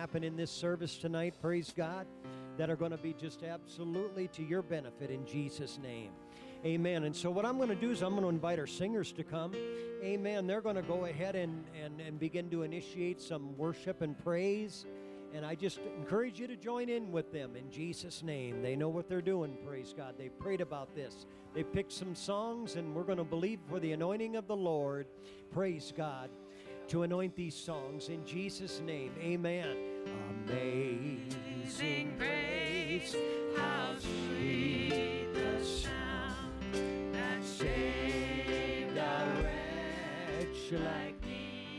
happen in this service tonight, praise God, that are going to be just absolutely to your benefit in Jesus' name. Amen. And so what I'm going to do is I'm going to invite our singers to come. Amen. They're going to go ahead and begin to initiate some worship and praise. And I just encourage you to join in with them in Jesus' name. They know what they're doing, praise God. They prayed about this. They picked some songs, and we're going to believe for the anointing of the Lord, praise God, to anoint these songs in Jesus' name. Amen. Amazing grace, how sweet the sound that saved a wretch like me.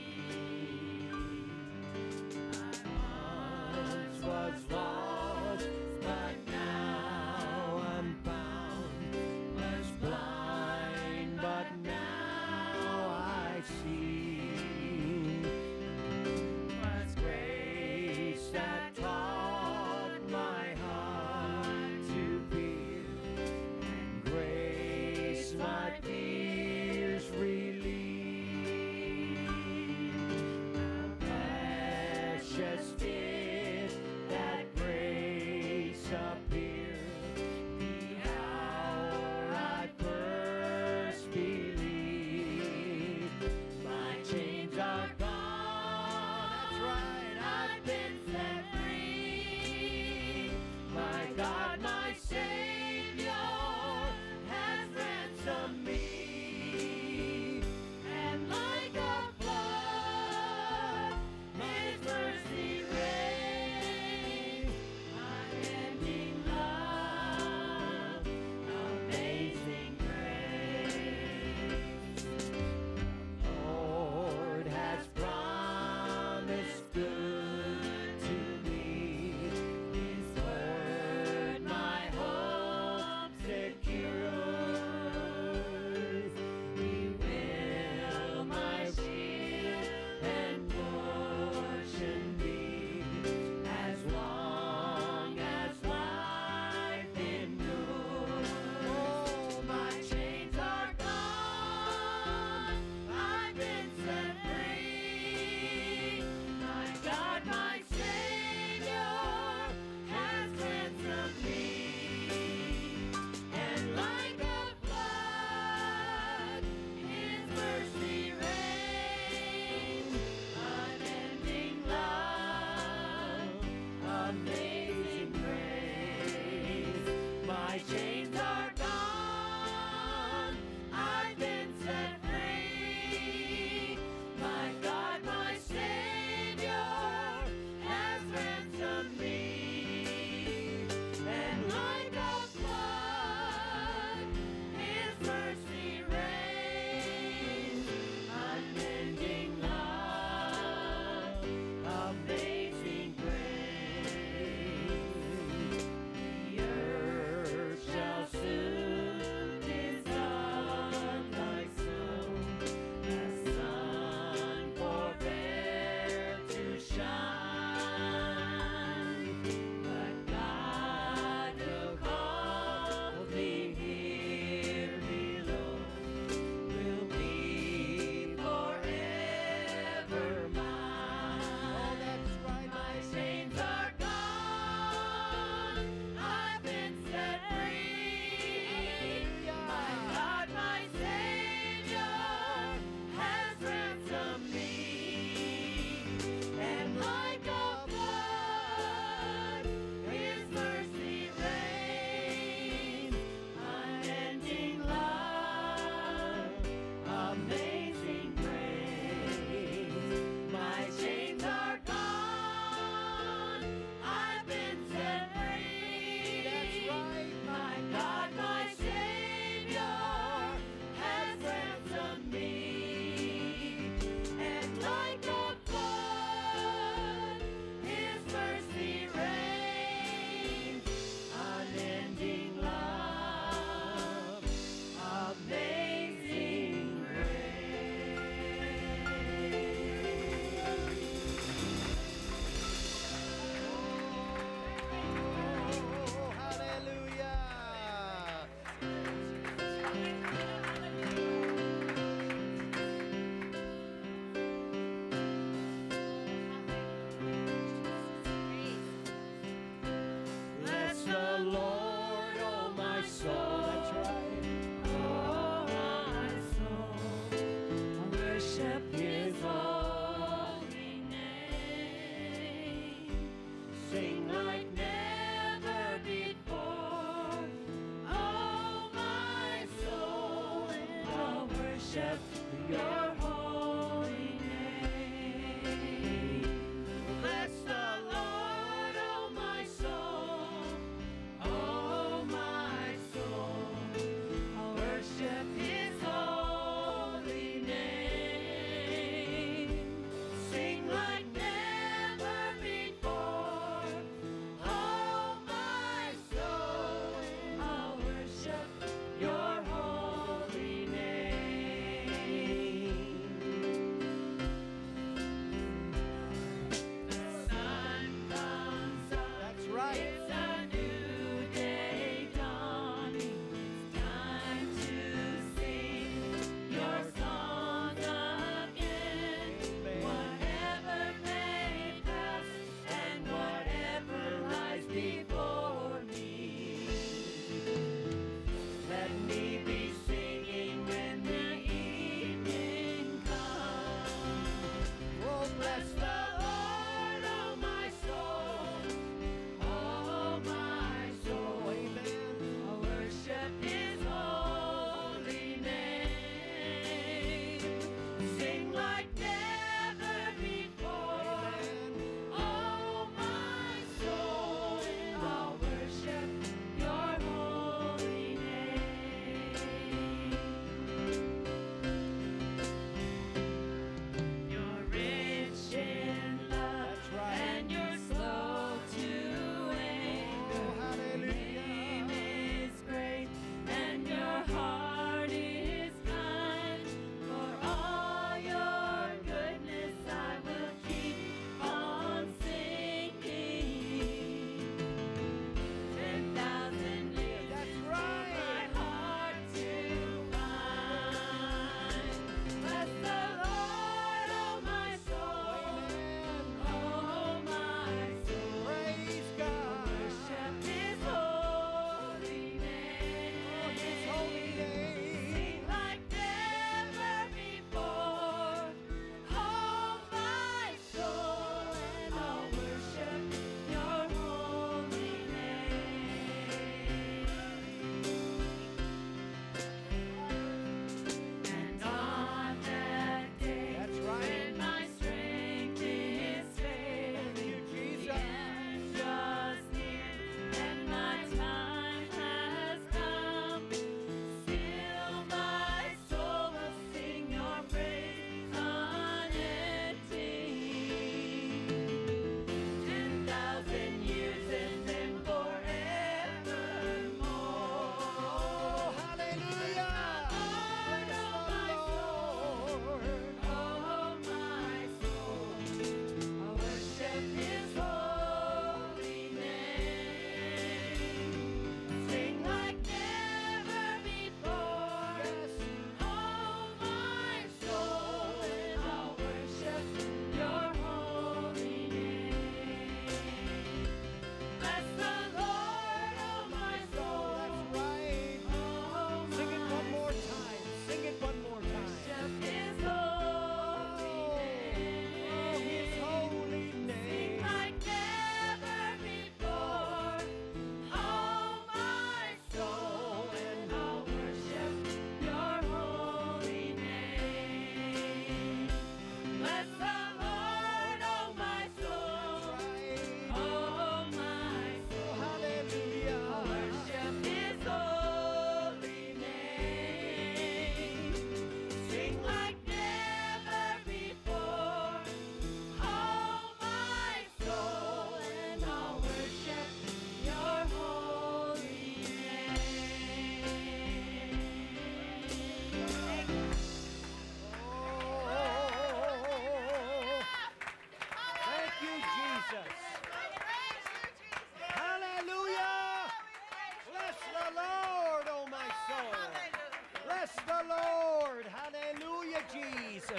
Was lost, but now I'm found. Was blind, but now I see. Was grace that taught my heart to fear, and grace my fears relieved. The precious appear the hour I first believed. My chains are gone, that's right, I've been set free. My God, my Savior has ransomed me, and like a flood His mercy rains.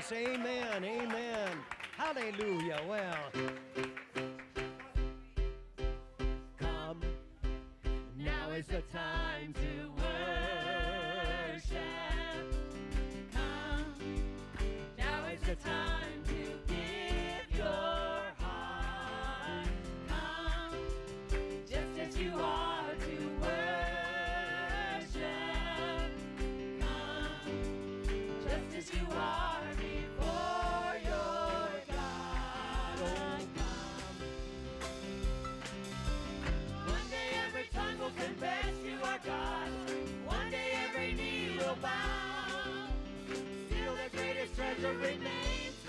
Jesus. Amen. Amen. Hallelujah. Well, come. Now is the time to worship. Come. Now is the time to give your heart. Come. Just as you are to worship. Come. Just as you are before your God. Oh, come. One day every tongue will confess you are God. One day every knee will bow. Still the greatest treasure remains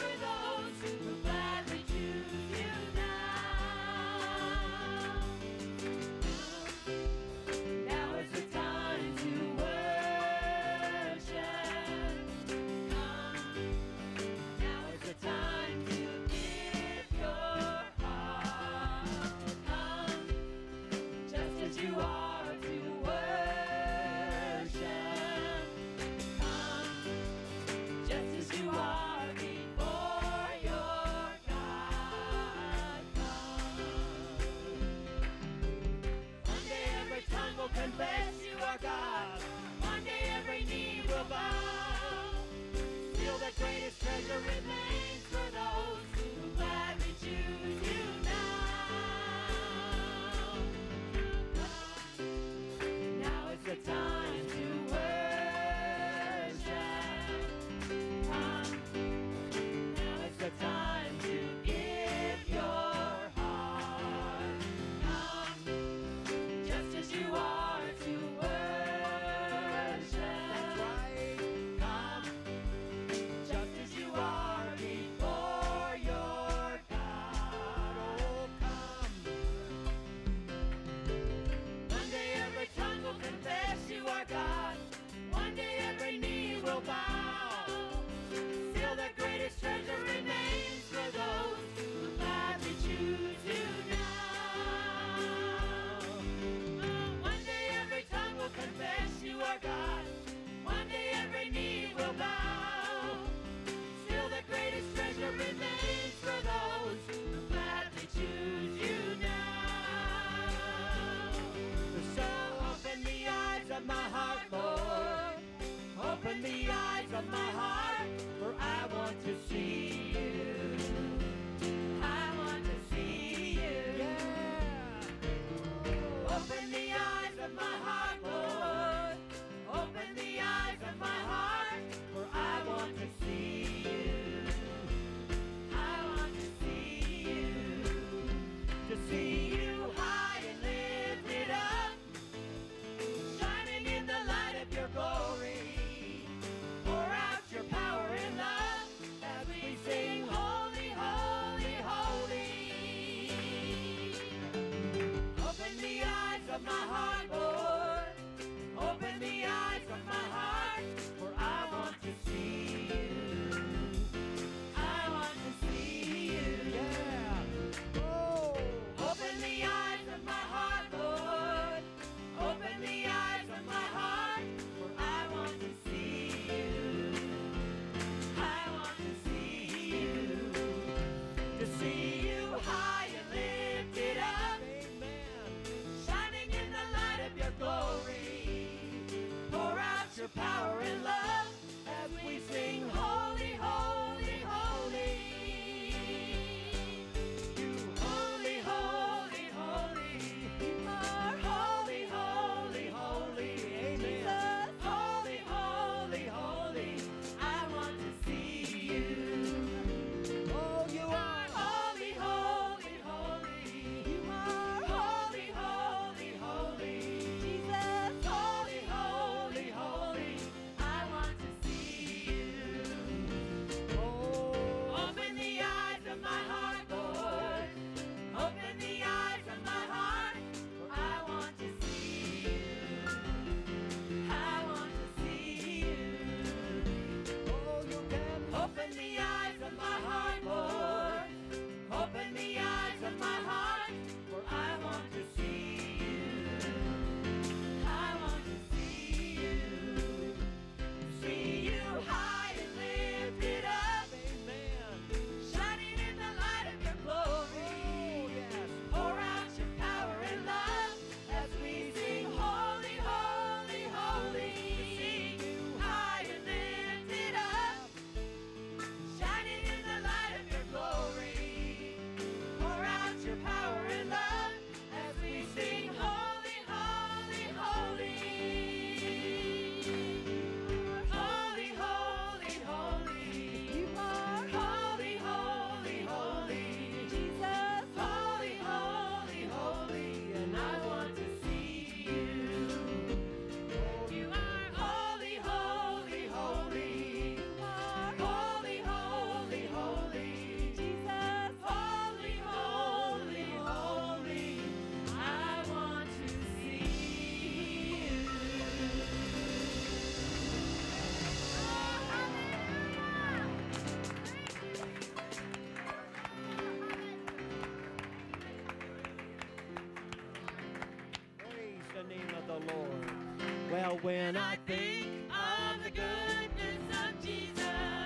Well, when I think of the goodness of Jesus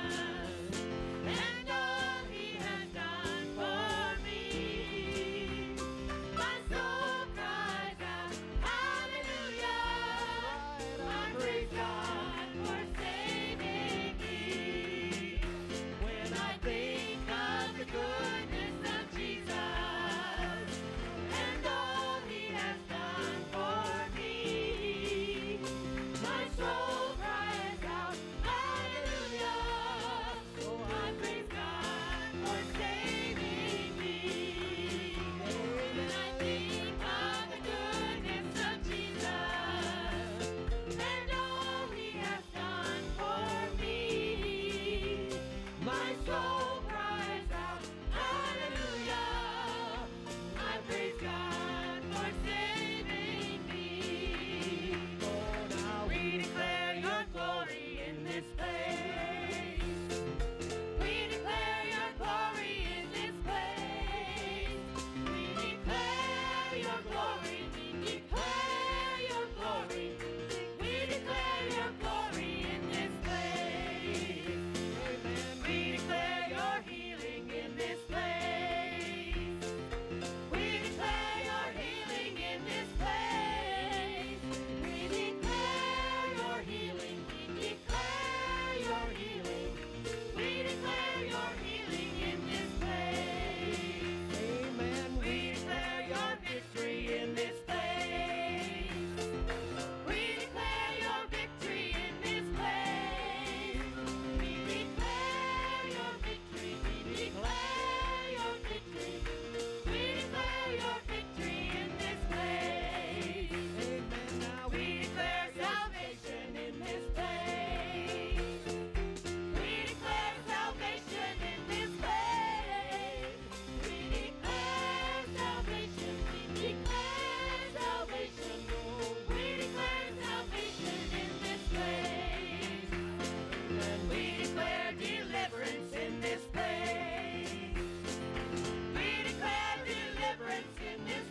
and all He has done for me, my soul cries out, hallelujah. I praise God for saving me. When I think of the goodness of Jesus and all He has done for me, my soul cries out, hallelujah. Oh, I praise God for saving me. When I think of the goodness of Jesus and all He has done for me, my soul cries out, hallelujah. I praise God for saving me. Oh, now we declare your glory in this place. We declare your glory in this place. We declare your glory. We declare your glory. We declare your glory in this place. We declare your healing in this place. We declare your healing in this place. We declare your healing. We declare your healing. We declare your healing in this place. Amen. We declare your victory in this place. We declare your victory in this place. We declare your victory. We declare your victory. We declare your victory in this place. Amen. Now We declare salvation in this place. We declare salvation in this place. We declare salvation. We declare salvation. We declare salvation in this place. We declare deliverance in this place. We declare deliverance in this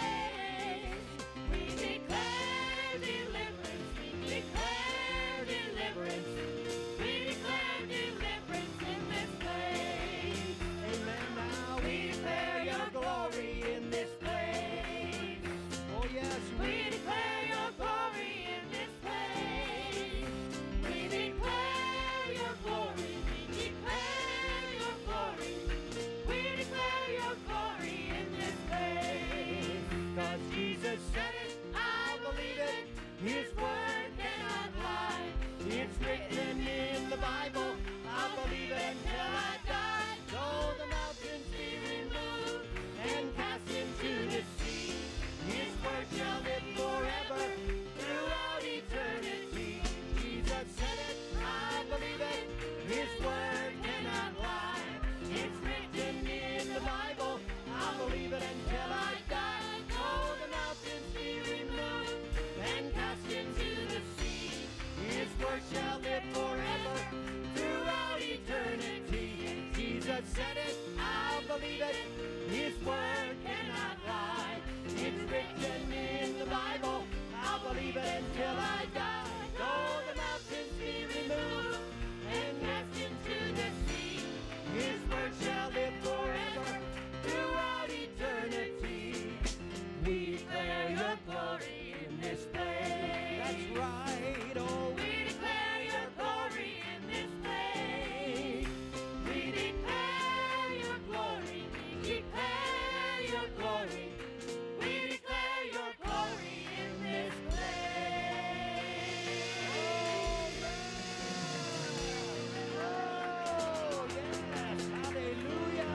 place. We declare deliverance. We declare deliverance. We declare deliverance in this place. Amen. Now We declare your glory in this place. oh yes, We declare your glory in this place. We declare your glory. We declare your glory. We declare your glory in this place. 'Cause Jesus said it, I believe it. His word cannot lie. It's written in the Bible. I'll believe it until I die. Though the mountains be removed and cast into the sea, His word shall live forever throughout eternity. Jesus said it, I believe it. His word cannot lie. It's written in the Bible. I'll believe it until I die. Though the mountains be removed and cast into the sea, His word shall live forever throughout eternity. Jesus said it, I'll believe it. His word cannot lie. It's written in the Bible. I'll believe it until I die. Though the mountains be removed and cast into the sea, His word shall live forever throughout eternity. We declare your glory in this place. that's right. Oh, We declare your glory in this place. We declare your glory. We declare your glory. We declare your glory in this place. oh yes, hallelujah.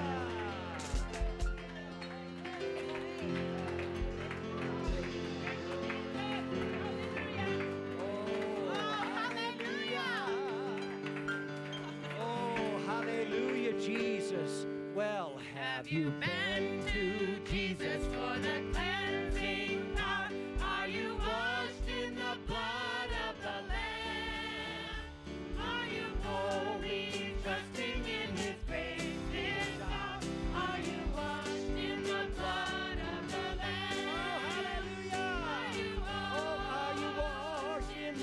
Oh, hallelujah, Jesus. Well, have you been to Jesus for the cleansing power? Are you washed in the blood of the Lamb? Are you wholly trusting in His grace, His power? Are you washed in the blood of the Lamb? Oh, hallelujah. Are you Oh, are you washed in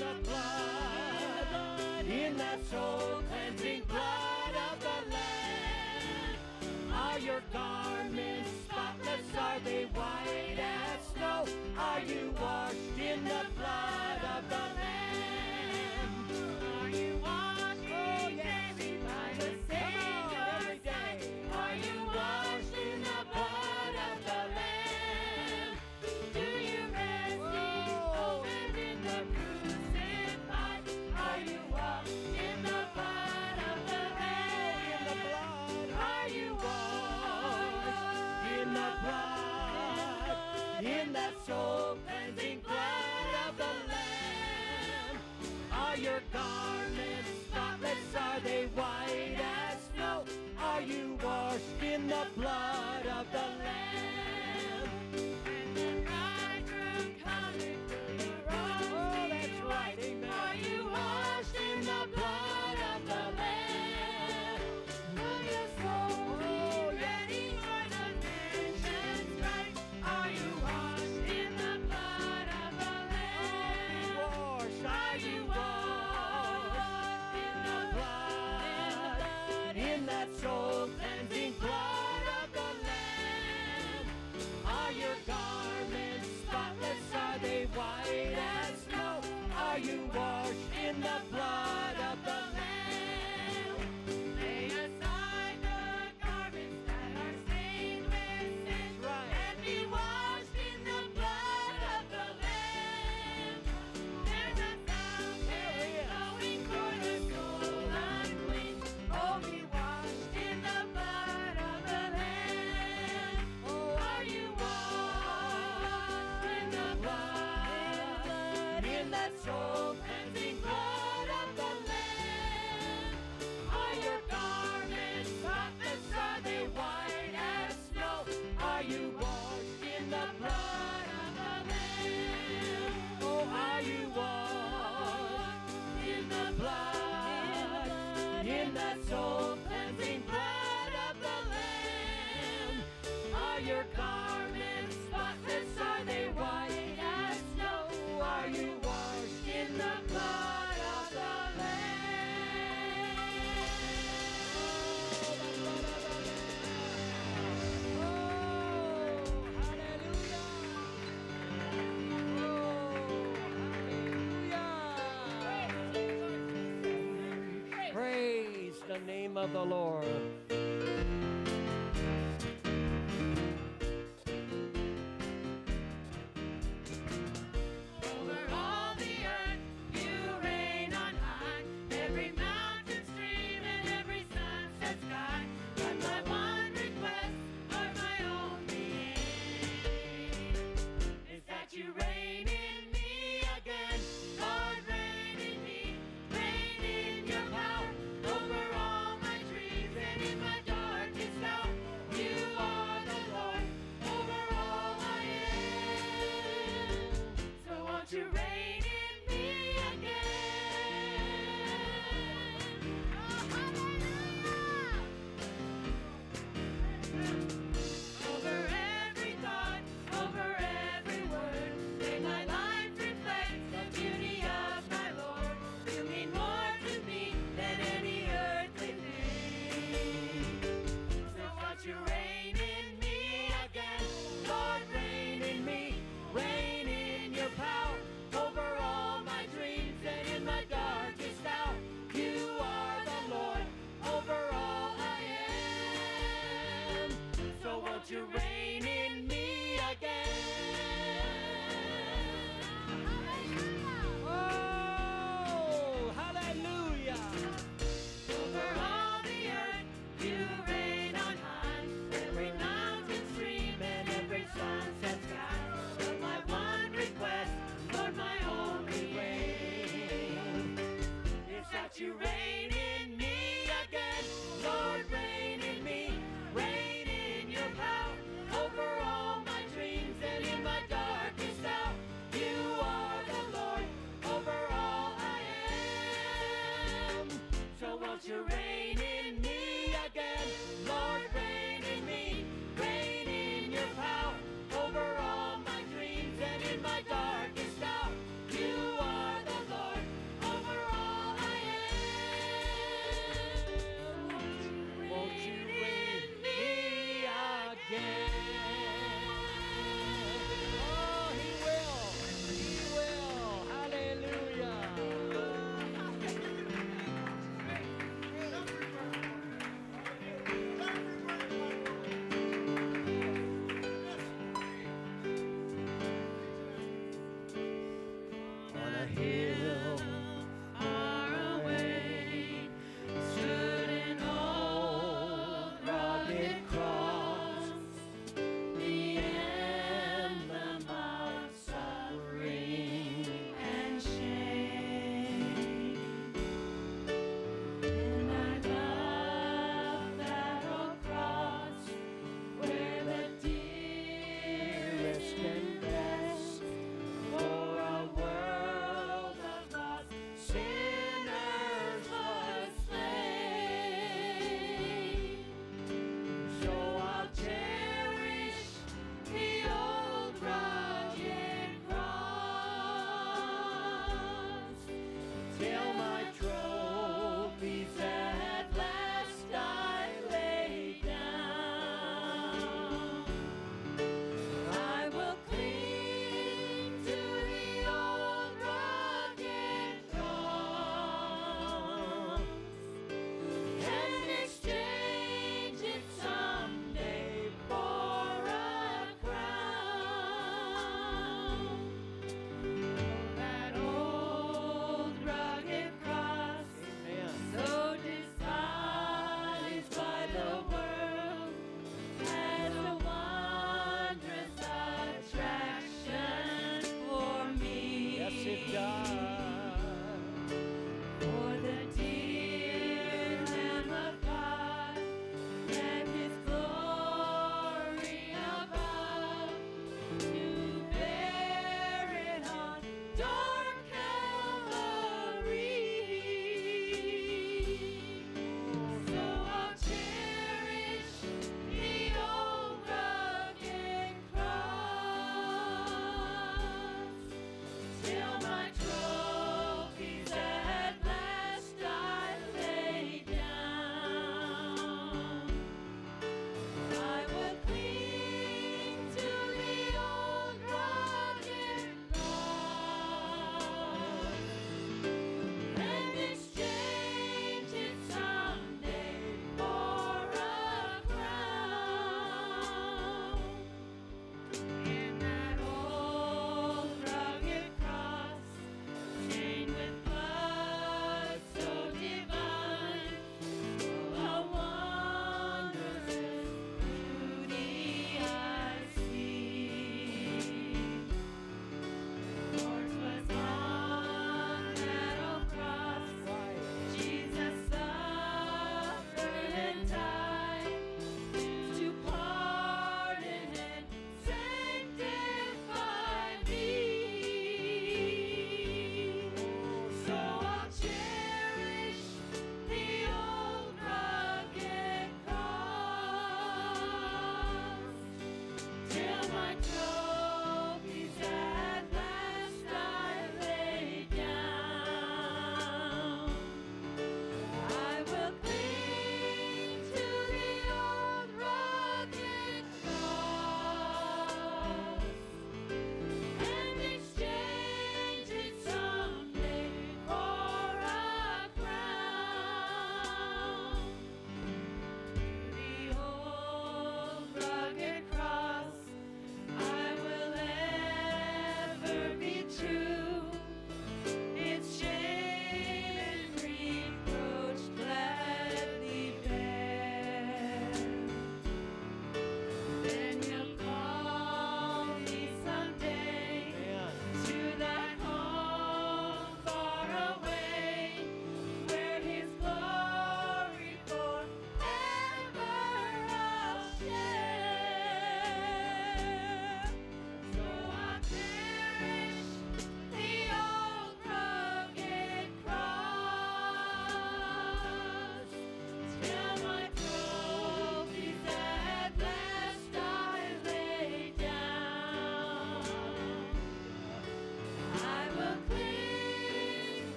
in that soul cleansing blood of the Lamb. Are your garments spotless? Are they white as snow? Are you washed in the blood of the Lamb? When the bridegroom cometh to your rose, Oh, that's right, amen. are you washed in the blood of the Lamb? Are your souls ready for the nations bright? Are you washed in the blood of the Lamb? Are you washed in the blood, in that soul cleansing blood of the Lamb? Are your garments spotless? Are they white as snow? Are you washed in the blood of the Lamb? Lay aside the garments that are stained with sin, Right. and be washed in the blood of the Lamb. There's a fountain flowing for the soul unclean. Oh, be washed in the blood of the Lamb. Oh, are you washed in the blood, in that soul cleansing blood of the Lamb? Are your garments spotless? Are they white as snow? Are you washed in the blood Blood of the Lamb. Oh, are you washed in the blood, in that soul cleansing blood of the Lamb? Are your garments spotless? Are they white as snow? Are you washed in the blood of the Lamb? Praise the name of the Lord. Over all the earth you reign on high. Every mountain, stream, and every sunset sky. But my one request for my only aim is that you reign in me again. Lord, reign in me. Reign in your power over all my dreams and in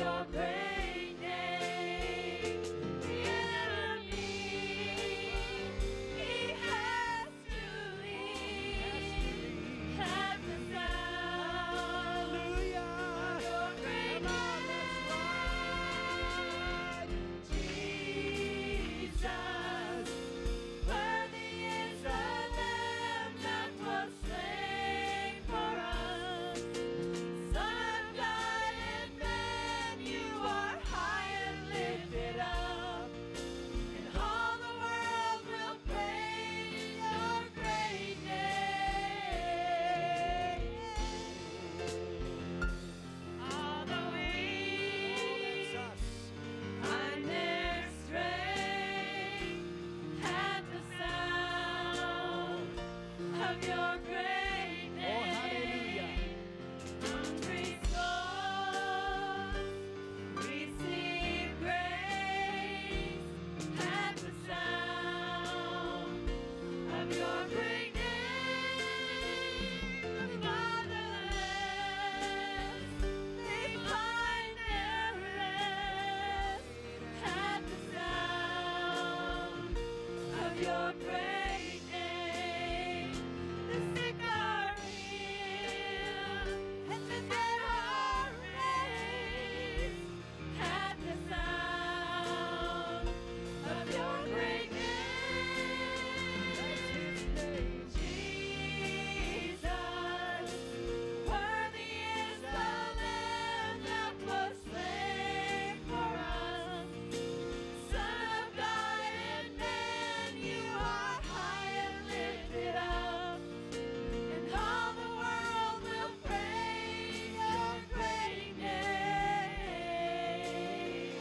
your great name. The enemy, he has to leave at the sound of your great name. Jesus, worthy is the Lamb that was slain for us. Son of God and man, you are high and lifted up, and all the world will praise your great name. All the weak find their strength at the sound of your great name. Hungry souls receive grace at the sound of your great name. The fatherless, they find their rest at the sound of your great name. The sick are healed, and the dead are raised at the sound of your great name. Jesus, worthy is the Lamb that was slain for us. Son of God and man, you are high and lifted up, and all the world will praise your great name.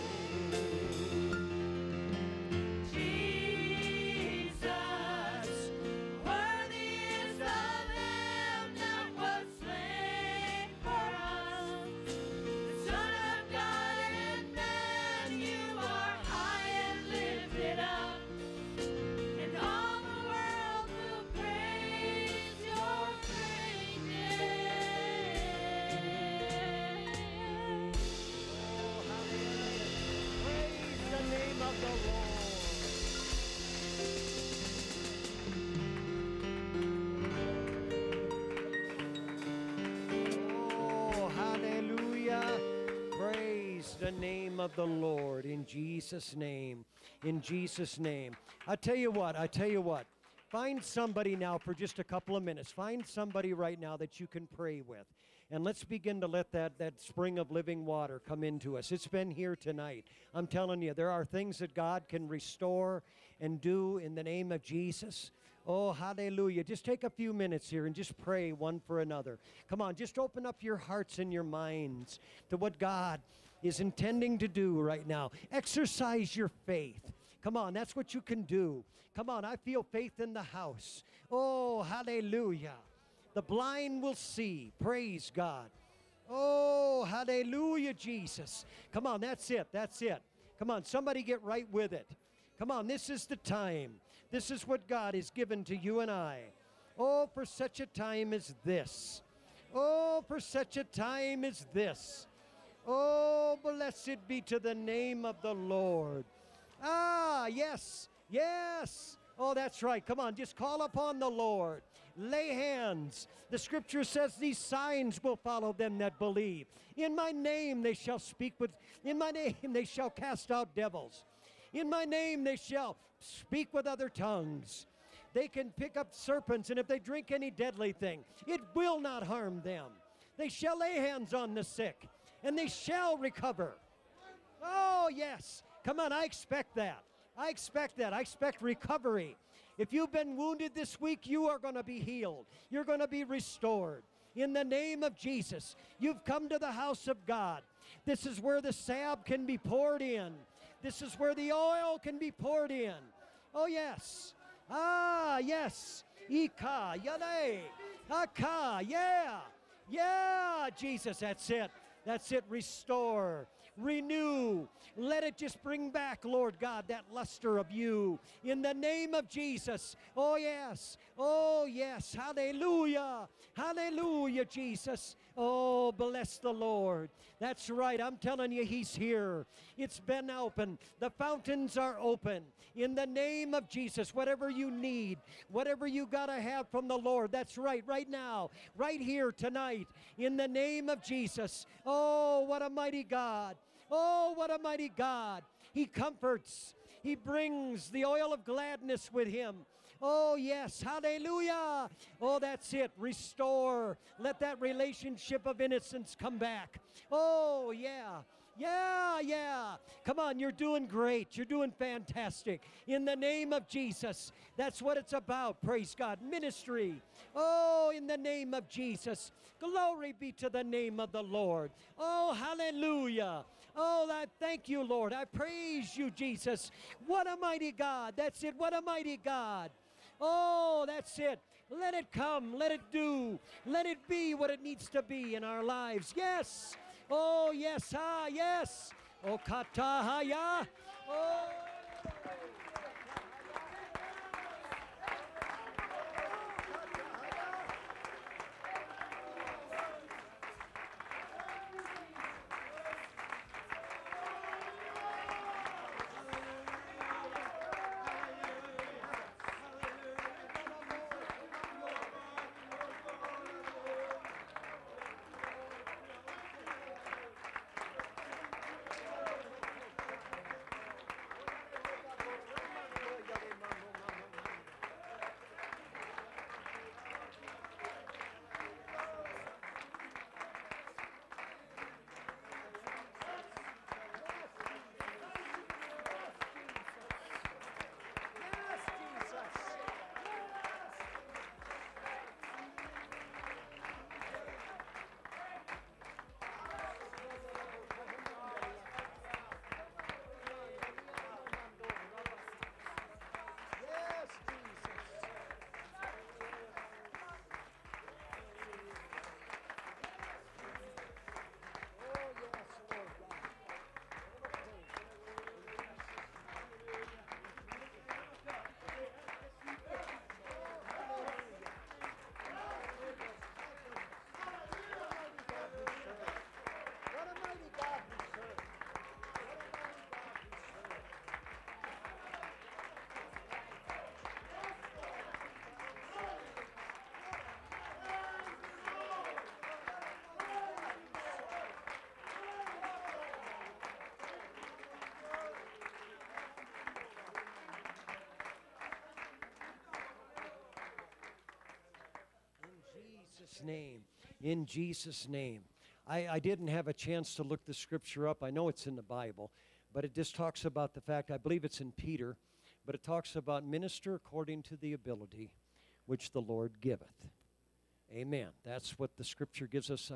Jesus, worthy is the Lamb that was slain for us. Son of God and man, you are high and lifted up, and all the world will praise your great name. Praise the name of the Lord. Oh, hallelujah. Praise the name of the Lord in Jesus' name. In Jesus' name. I tell you what. Find somebody now for just a couple of minutes. Find somebody right now that you can pray with. And let's begin to let that spring of living water come into us. It's been here tonight. I'm telling you, there are things that God can restore and do in the name of Jesus. Oh, hallelujah. Just take a few minutes here and just pray one for another. Come on, just open up your hearts and your minds to what God is intending to do right now. Exercise your faith. Come on, that's what you can do. Come on, I feel faith in the house. Oh, hallelujah. The blind will see. Praise God. Oh, hallelujah, Jesus. Come on, that's it. Come on, somebody get right with it. Come on, this is the time. This is what God has given to you and I. Oh, for such a time as this. Oh, for such a time as this. Oh, blessed be to the name of the Lord. Ah, yes. Oh, that's right. Come on, just call upon the Lord. Lay hands. The scripture says these signs will follow them that believe. In my name they shall in my name they shall cast out devils. In my name they shall speak with other tongues. They can pick up serpents, and if they drink any deadly thing, it will not harm them. They shall lay hands on the sick, and they shall recover. Oh, yes. Come on, I expect that. I expect recovery. If you've been wounded this week, you are going to be healed. You're going to be restored. In the name of Jesus, you've come to the house of God. This is where the salve can be poured in. This is where the oil can be poured in. Oh, yes. Ah, yes. Ika, yale. Aka, yeah. Yeah, Jesus, that's it. Restore. renew. Let it just bring back, Lord God, that luster of you in the name of Jesus. Oh, yes. Oh, yes. Hallelujah. Hallelujah, Jesus. Oh, bless the Lord. That's right. I'm telling you, He's here. It's been open. The fountains are open. In the name of Jesus, whatever you need, whatever you got to have from the Lord, that's right, right now, right here tonight, in the name of Jesus. Oh, what a mighty God. Oh, what a mighty God. He comforts. He brings the oil of gladness with Him. Oh, yes. Hallelujah. Oh, that's it. Restore. Let that relationship of innocence come back. Oh, yeah. Yeah, yeah. Come on, you're doing great. You're doing fantastic. In the name of Jesus. That's what it's about. Praise God. Ministry. Oh, in the name of Jesus. Glory be to the name of the Lord. Oh, hallelujah. Oh, I thank you, Lord. I praise you, Jesus. What a mighty God. That's it. What a mighty God. Oh, that's it. Let it come. Let it do. Let it be what it needs to be in our lives. Yes. Oh, yes. Ah, yes. Oh, katahaya. Oh. Name, in Jesus' name. I didn't have a chance to look the scripture up. I know it's in the Bible, but it just talks about the fact, I believe it's in Peter, but it talks about minister according to the ability which the Lord giveth. Amen. That's what the scripture gives us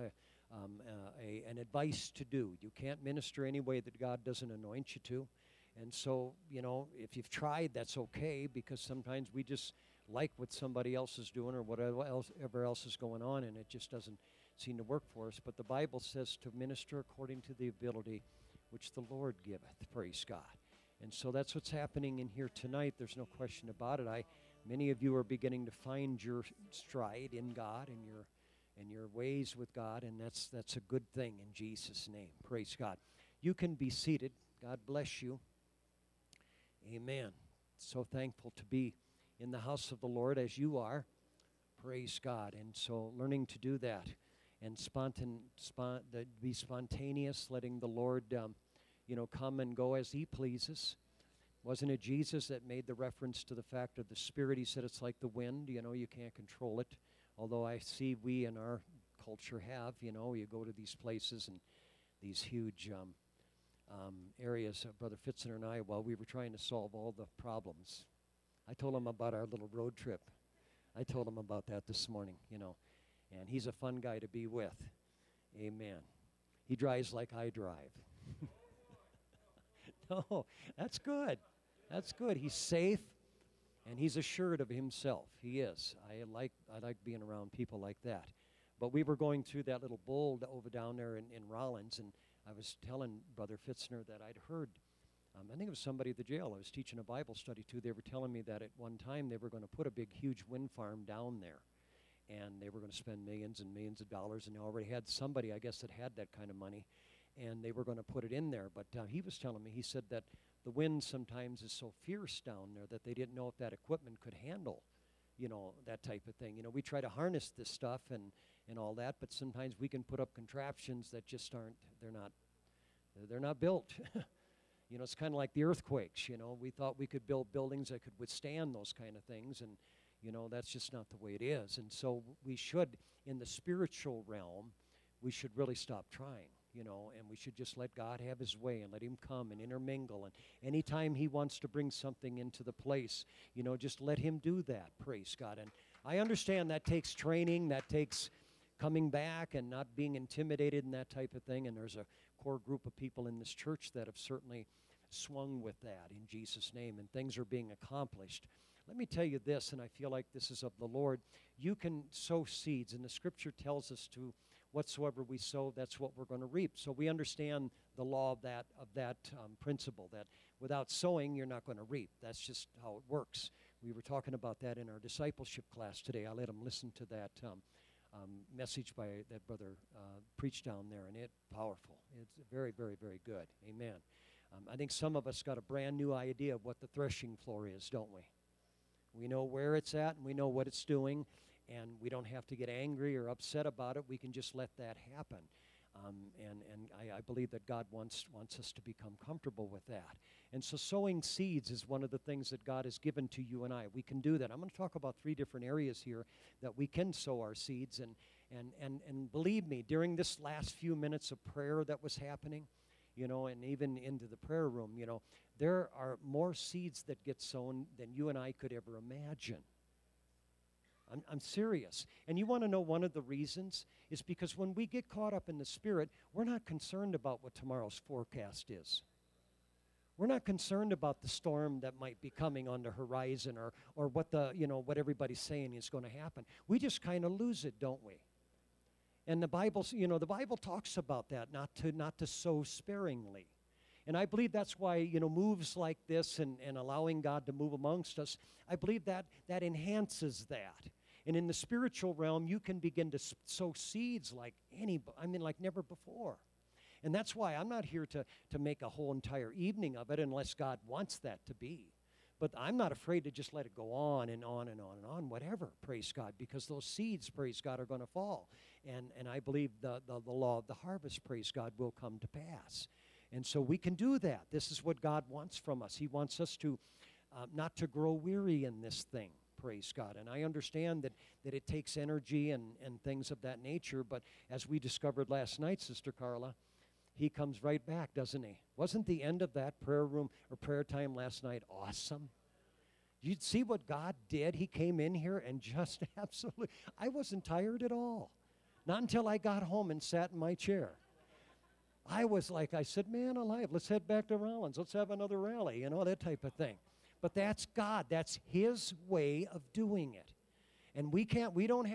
an advice to do. You can't minister any way that God doesn't anoint you to. And so, you know, if you've tried, that's okay, because sometimes we just like what somebody else is doing or whatever else is going on, and it just doesn't seem to work for us. But the Bible says to minister according to the ability which the Lord giveth. Praise God. And so that's what's happening in here tonight. There's no question about it. Many of you are beginning to find your stride in God and your ways with God, and that's a good thing in Jesus' name. Praise God. You can be seated. God bless you. Amen. So thankful to be in the house of the Lord as you are. Praise God. And so learning to do that and be spontaneous, letting the Lord come and go as He pleases. Wasn't it Jesus that made the reference to the fact of the Spirit? He said it's like the wind, you can't control it. Although I see we in our culture have, you go to these places and these huge areas. Brother Fitzner and I, while we were trying to solve all the problems, I told him about our little road trip. I told him about that this morning, and he's a fun guy to be with. Amen. He drives like I drive. No, that's good. That's good. He's safe, and he's assured of himself. He is. I like being around people like that. But we were going through that little bowl over down there in Rollins, and I was telling Brother Fitzner that I'd heard, I think it was somebody at the jail I was teaching a Bible study to. They were telling me that at one time they were going to put a big, huge wind farm down there. And they were going to spend millions and millions of dollars, and they already had somebody, I guess, that had that kind of money, and they were going to put it in there. But he was telling me, he said that the wind sometimes is so fierce down there that they didn't know if that equipment could handle, that type of thing. We try to harness this stuff and all that, but sometimes we can put up contraptions that just aren't, they're not built. It's kind of like the earthquakes, We thought we could build buildings that could withstand those kind of things, and that's just not the way it is. And so we should, in the spiritual realm, we should really stop trying, and we should just let God have his way and let him come and intermingle. And anytime he wants to bring something into the place, just let him do that, praise God. And I understand that takes training, that takes coming back and not being intimidated and that type of thing. And there's a core group of people in this church that have certainly swung with that in Jesus' name, and things are being accomplished. Let me tell you this, and I feel like this is of the Lord. You can sow seeds, and the Scripture tells us to, whatsoever we sow, that's what we're going to reap. So we understand the law of that principle, that without sowing, you're not going to reap. That's just how it works. We were talking about that in our discipleship class today. I let them listen to that message by that brother preached down there, and it's powerful. It's very, very, very good. Amen. I think some of us got a brand new idea of what the threshing floor is, don't we? We know where it's at, and we know what it's doing, and we don't have to get angry or upset about it. We can just let that happen. And I believe that God wants us to become comfortable with that. And so sowing seeds is one of the things that God has given to you and I. We can do that. I'm going to talk about 3 different areas here that we can sow our seeds. And believe me, during this last few minutes of prayer that was happening, and even into the prayer room, there are more seeds that get sown than you and I could ever imagine. I'm serious. And you want to know one of the reasons? Is because when we get caught up in the Spirit, we're not concerned about what tomorrow's forecast is. We're not concerned about the storm that might be coming on the horizon or what what everybody's saying is going to happen. We just kind of lose it, don't we? And the Bible talks about that, not to sow sparingly. And I believe that's why, moves like this and allowing God to move amongst us, I believe that enhances that. And in the spiritual realm, you can begin to sow seeds like never before. And that's why I'm not here to make a whole entire evening of it unless God wants that to be. But I'm not afraid to just let it go on and on and on and on, whatever, praise God, because those seeds, praise God, are going to fall. And I believe the law of the harvest, praise God, will come to pass. And so we can do that. This is what God wants from us. He wants us to not to grow weary in this thing, praise God. And I understand that it takes energy and things of that nature, but as we discovered last night, Sister Carla, he comes right back, doesn't he? Wasn't the end of that prayer room or prayer time last night awesome? You'd see what God did. He came in here and just absolutely, I wasn't tired at all. Not until I got home and sat in my chair. I was like, I said, man alive, let's head back to Rollins. Let's have another rally, that type of thing. But that's God. That's his way of doing it. And we can't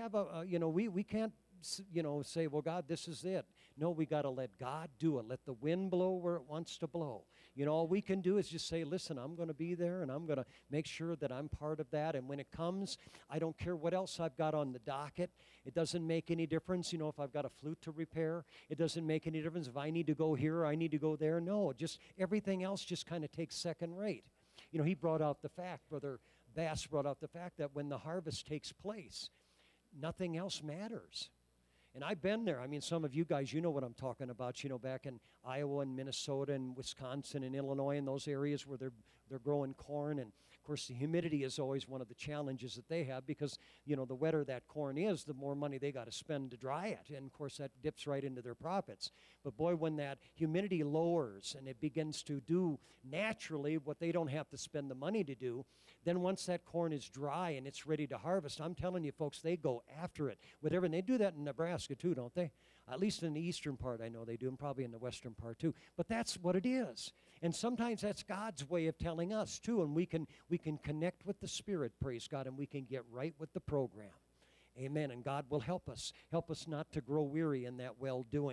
say, well, God, this is it. No, we got to let God do it. Let the wind blow where it wants to blow. All we can do is just say, listen, I'm going to be there, and I'm going to make sure that I'm part of that. And when it comes, I don't care what else I've got on the docket. It doesn't make any difference, if I've got a flute to repair. It doesn't make any difference if I need to go here or I need to go there. No, just everything else just kind of takes second rate. He brought out the fact, Brother Bass brought out the fact that when the harvest takes place, nothing else matters. And I've been there. Some of you guys, you know what I'm talking about, back in Iowa and Minnesota and Wisconsin and Illinois and those areas where they're growing corn. And, of course, the humidity is always one of the challenges that they have because, the wetter that corn is, the more money they got to spend to dry it. And, of course, that dips right into their profits. But, boy, when that humidity lowers and it begins to do naturally what they don't have to spend the money to do, then once that corn is dry and it's ready to harvest, I'm telling you, folks, they go after it. Whatever, and they do that in Nebraska, too, don't they? At least in the eastern part, I know they do, and probably in the western part, too. But that's what it is. And sometimes that's God's way of telling us, too, and we can connect with the Spirit, praise God, and we can get right with the program. Amen. And God will help us not to grow weary in that well-doing.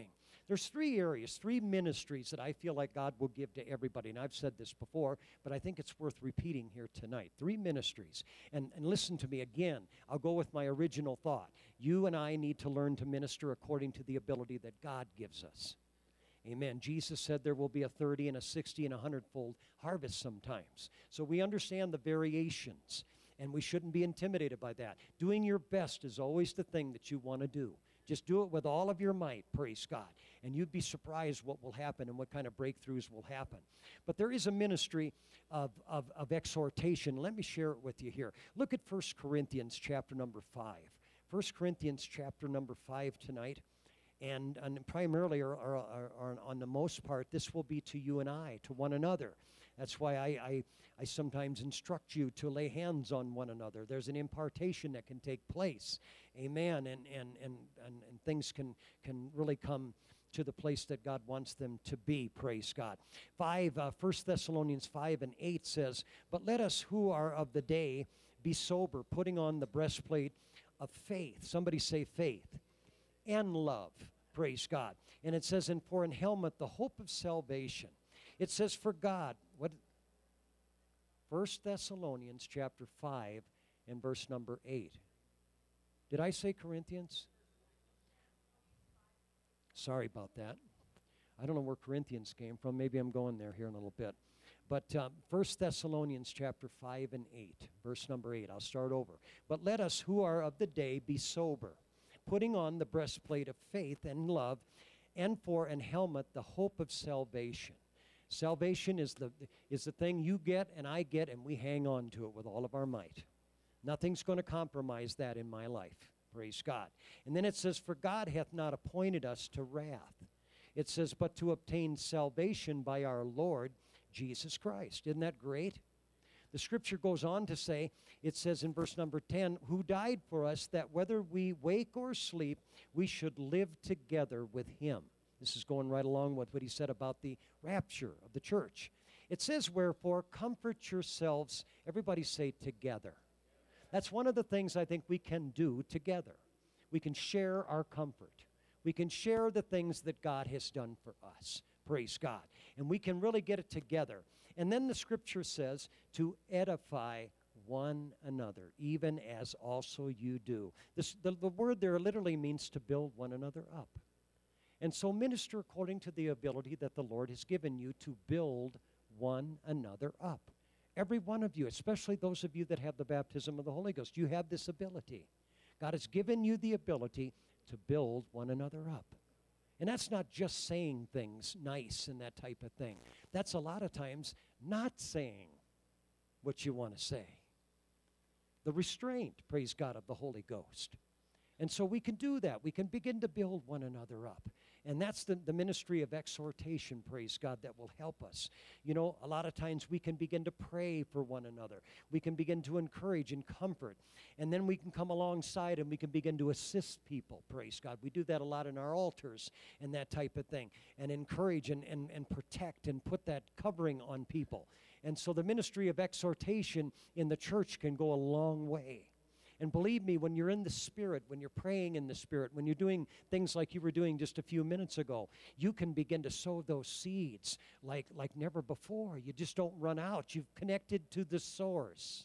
There's 3 areas, 3 ministries that I feel like God will give to everybody. And I've said this before, but I think it's worth repeating here tonight. 3 ministries. And listen to me again. I'll go with my original thought. You and I need to learn to minister according to the ability that God gives us. Amen. Jesus said there will be a 30 and a 60 and a 100-fold harvest sometimes. So we understand the variations, and we shouldn't be intimidated by that. Doing your best is always the thing that you want to do. Just do it with all of your might, praise God. And you'd be surprised what will happen and what kind of breakthroughs will happen. But there is a ministry of exhortation. Let me share it with you here. Look at 1 Corinthians chapter number 5. 1 Corinthians chapter number 5 tonight. And primarily, or on the most part, this will be to you and I, to one another. That's why I sometimes instruct you to lay hands on one another. There's an impartation that can take place. Amen. And things can really come to the place that God wants them to be. Praise God. 1 Thessalonians 5 and 8 says, "But let us who are of the day be sober, putting on the breastplate of faith." Somebody say faith. And love. Praise God. And it says, "And for an helmet, the hope of salvation." It says, "For God," what? 1 Thessalonians chapter 5 and verse number 8. Did I say Corinthians? Sorry about that. I don't know where Corinthians came from. Maybe I'm going there here in a little bit. But 1 Thessalonians chapter 5 and 8, verse number 8. I'll start over. "But let us who are of the day be sober, putting on the breastplate of faith and love, and for an helmet the hope of salvation." Salvation is the thing you get and I get, and we hang on to it with all of our might. Nothing's going to compromise that in my life. Praise God. And then it says, "For God hath not appointed us to wrath." It says, "But to obtain salvation by our Lord Jesus Christ." Isn't that great? The scripture goes on to say, it says in verse number 10, "Who died for us, that whether we wake or sleep, we should live together with him." This is going right along with what he said about the rapture of the church. It says, "Wherefore, comfort yourselves," everybody say together. That's one of the things I think we can do together. We can share our comfort. We can share the things that God has done for us. Praise God. And we can really get it together. And then the scripture says to edify one another, even as also you do. The word there literally means to build one another up. And so minister according to the ability that the Lord has given you to build one another up. Every one of you, especially those of you that have the baptism of the Holy Ghost, you have this ability. God has given you the ability to build one another up. And that's not just saying things nice and that type of thing. That's a lot of times not saying what you want to say. The restraint, praise God, of the Holy Ghost. And so we can do that. We can begin to build one another up. And that's the ministry of exhortation, praise God, that will help us. You know, a lot of times we can begin to pray for one another. We can begin to encourage and comfort. And then we can come alongside and we can begin to assist people, praise God. We do that a lot in our altars and that type of thing. And encourage and protect and put that covering on people. And so the ministry of exhortation in the church can go a long way. And believe me, when you're in the Spirit, when you're praying in the Spirit, when you're doing things like you were doing just a few minutes ago, you can begin to sow those seeds like never before. You just don't run out. You've connected to the source.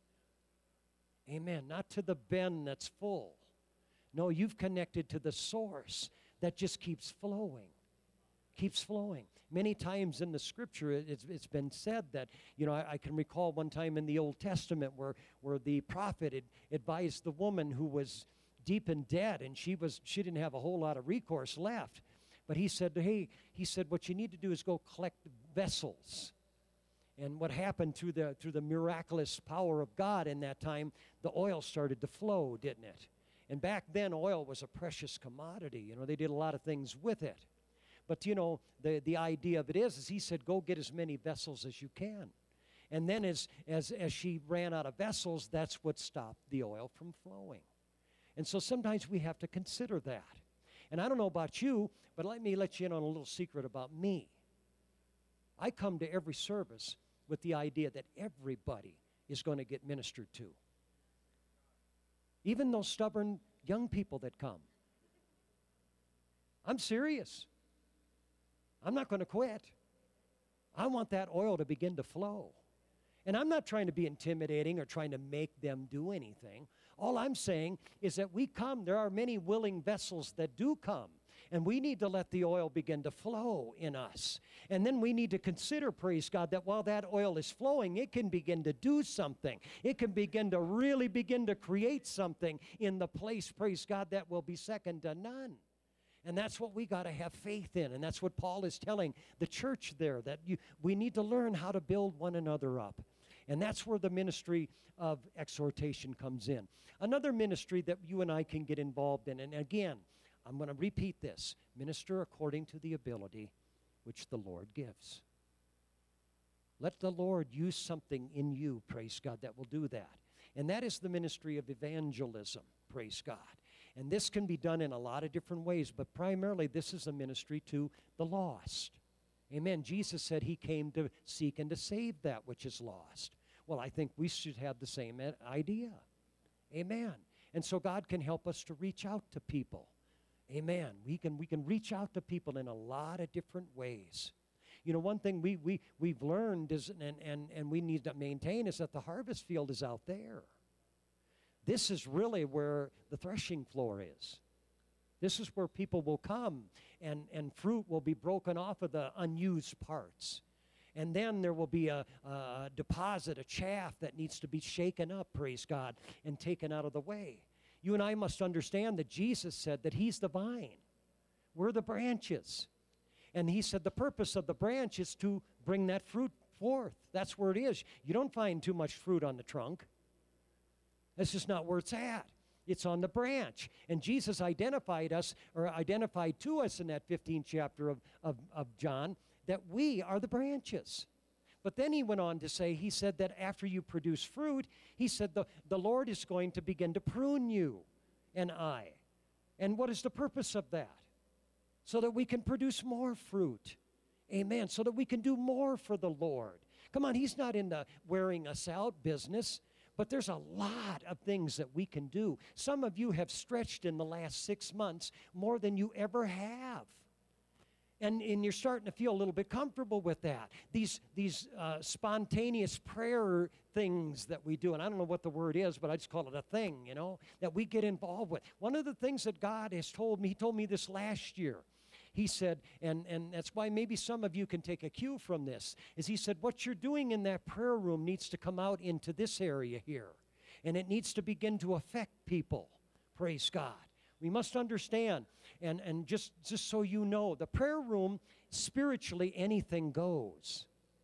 Amen. Not to the bin that's full. No, you've connected to the source that just keeps flowing. Keeps flowing. Many times in the scripture, it's been said that, you know, I can recall one time in the Old Testament where the prophet had advised the woman who was deep in debt, and she didn't have a whole lot of recourse left. But he said, what you need to do is go collect vessels. And what happened through the miraculous power of God in that time, the oil started to flow, didn't it? And back then, oil was a precious commodity. You know, they did a lot of things with it. But, you know, the idea of it is he said, go get as many vessels as you can. And then as she ran out of vessels, that's what stopped the oil from flowing. And so sometimes we have to consider that. And I don't know about you, but let me let you in on a little secret about me. I come to every service with the idea that everybody is going to get ministered to. Even those stubborn young people that come. I'm serious. I'm not going to quit. I want that oil to begin to flow. And I'm not trying to be intimidating or trying to make them do anything. All I'm saying is that we come. There are many willing vessels that do come. And we need to let the oil begin to flow in us. And then we need to consider, praise God, that while that oil is flowing, it can begin to do something. It can begin to really begin to create something in the place, praise God, that will be second to none. And that's what we got to have faith in. And that's what Paul is telling the church there, that we need to learn how to build one another up. And that's where the ministry of exhortation comes in. Another ministry that you and I can get involved in, and again, I'm going to repeat this. Minister according to the ability which the Lord gives. Let the Lord use something in you, praise God, that will do that. And that is the ministry of evangelism, praise God. And this can be done in a lot of different ways, but primarily this is a ministry to the lost. Amen. Jesus said he came to seek and to save that which is lost. Well, I think we should have the same idea. Amen. And so God can help us to reach out to people. Amen. We can reach out to people in a lot of different ways. You know, one thing we've learned is, and we need to maintain, is that the harvest field is out there. This is really where the threshing floor is. This is where people will come and fruit will be broken off of the unused parts. And then there will be a deposit, a chaff that needs to be shaken up, praise God, and taken out of the way. You and I must understand that Jesus said that he's the vine. We're the branches. And he said the purpose of the branch is to bring that fruit forth. That's where it is. You don't find too much fruit on the trunk. That's just not where it's at. It's on the branch. And Jesus identified us, or identified to us in that 15th chapter of John, that we are the branches. But then he went on to say, he said that after you produce fruit, he said the Lord is going to begin to prune you and I. And what is the purpose of that? So that we can produce more fruit. Amen. So that we can do more for the Lord. Come on, he's not in the wearing us out business. But there's a lot of things that we can do. Some of you have stretched in the last 6 months more than you ever have. And you're starting to feel a little bit comfortable with that. These spontaneous prayer things that we do, and I don't know what the word is, but I just call it a thing, you know, that we get involved with. One of the things that God has told me, he told me this last year. He said, and that's why maybe some of you can take a cue from this, is he said, what you're doing in that prayer room needs to come out into this area here. And it needs to begin to affect people. Praise God. We must understand, and just so you know, the prayer room, spiritually, anything goes.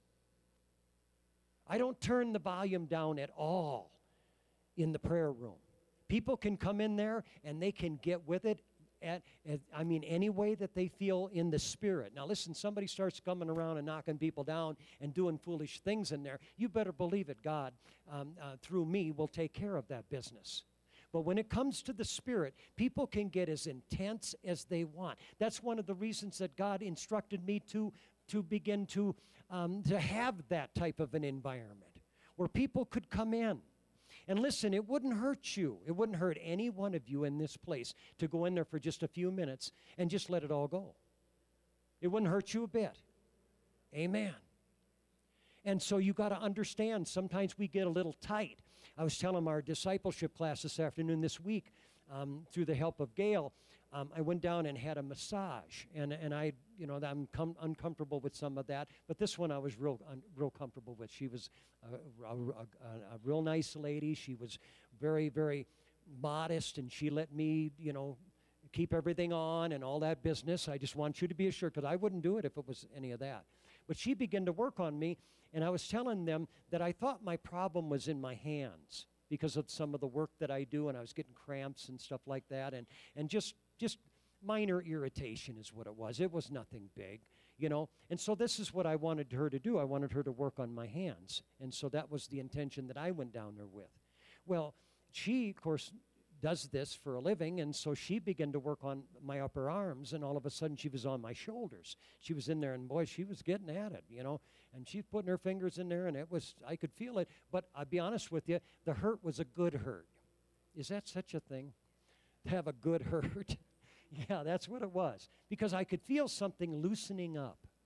I don't turn the volume down at all in the prayer room. People can come in there, and they can get with it any way that they feel in the spirit. Now listen, somebody starts coming around and knocking people down and doing foolish things in there, you better believe it, God, through me, will take care of that business. But when it comes to the Spirit, people can get as intense as they want. That's one of the reasons that God instructed me to begin to have that type of an environment where people could come in. And listen, it wouldn't hurt you. It wouldn't hurt any one of you in this place to go in there for just a few minutes and just let it all go. It wouldn't hurt you a bit. Amen. And so you got to understand, sometimes we get a little tight. I was telling our discipleship class this afternoon, this week, through the help of Gail, I went down and had a massage, and I, you know, I'm uncomfortable with some of that, but this one I was real comfortable with. She was a real nice lady. She was very, very modest, and she let me, you know, keep everything on and all that business. I just want you to be assured, because I wouldn't do it if it was any of that. But she began to work on me, and I was telling them that I thought my problem was in my hands because of some of the work that I do, and I was getting cramps and stuff like that, and just minor irritation is what it was. It was nothing big, you know. And so this is what I wanted her to do. I wanted her to work on my hands, and so that was the intention that I went down there with. Well, she, of course, does this for a living, and so she began to work on my upper arms, and all of a sudden she was on my shoulders. She was in there, and boy, she was getting at it, you know, and she's putting her fingers in there, and it was, I could feel it, but I'll be honest with you, the hurt was a good hurt. Is that such a thing? To have a good hurt? Yeah, that's what it was, because I could feel something loosening up.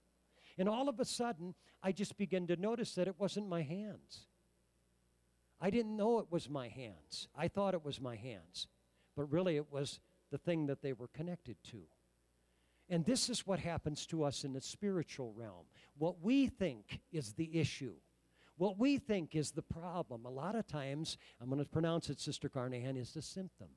And all of a sudden, I just began to notice that it wasn't my hands. I didn't know it was my hands. I thought it was my hands. But really, it was the thing that they were connected to. And this is what happens to us in the spiritual realm. What we think is the issue, what we think is the problem, a lot of times, I'm going to pronounce it, Sister Carnahan, is the symptom.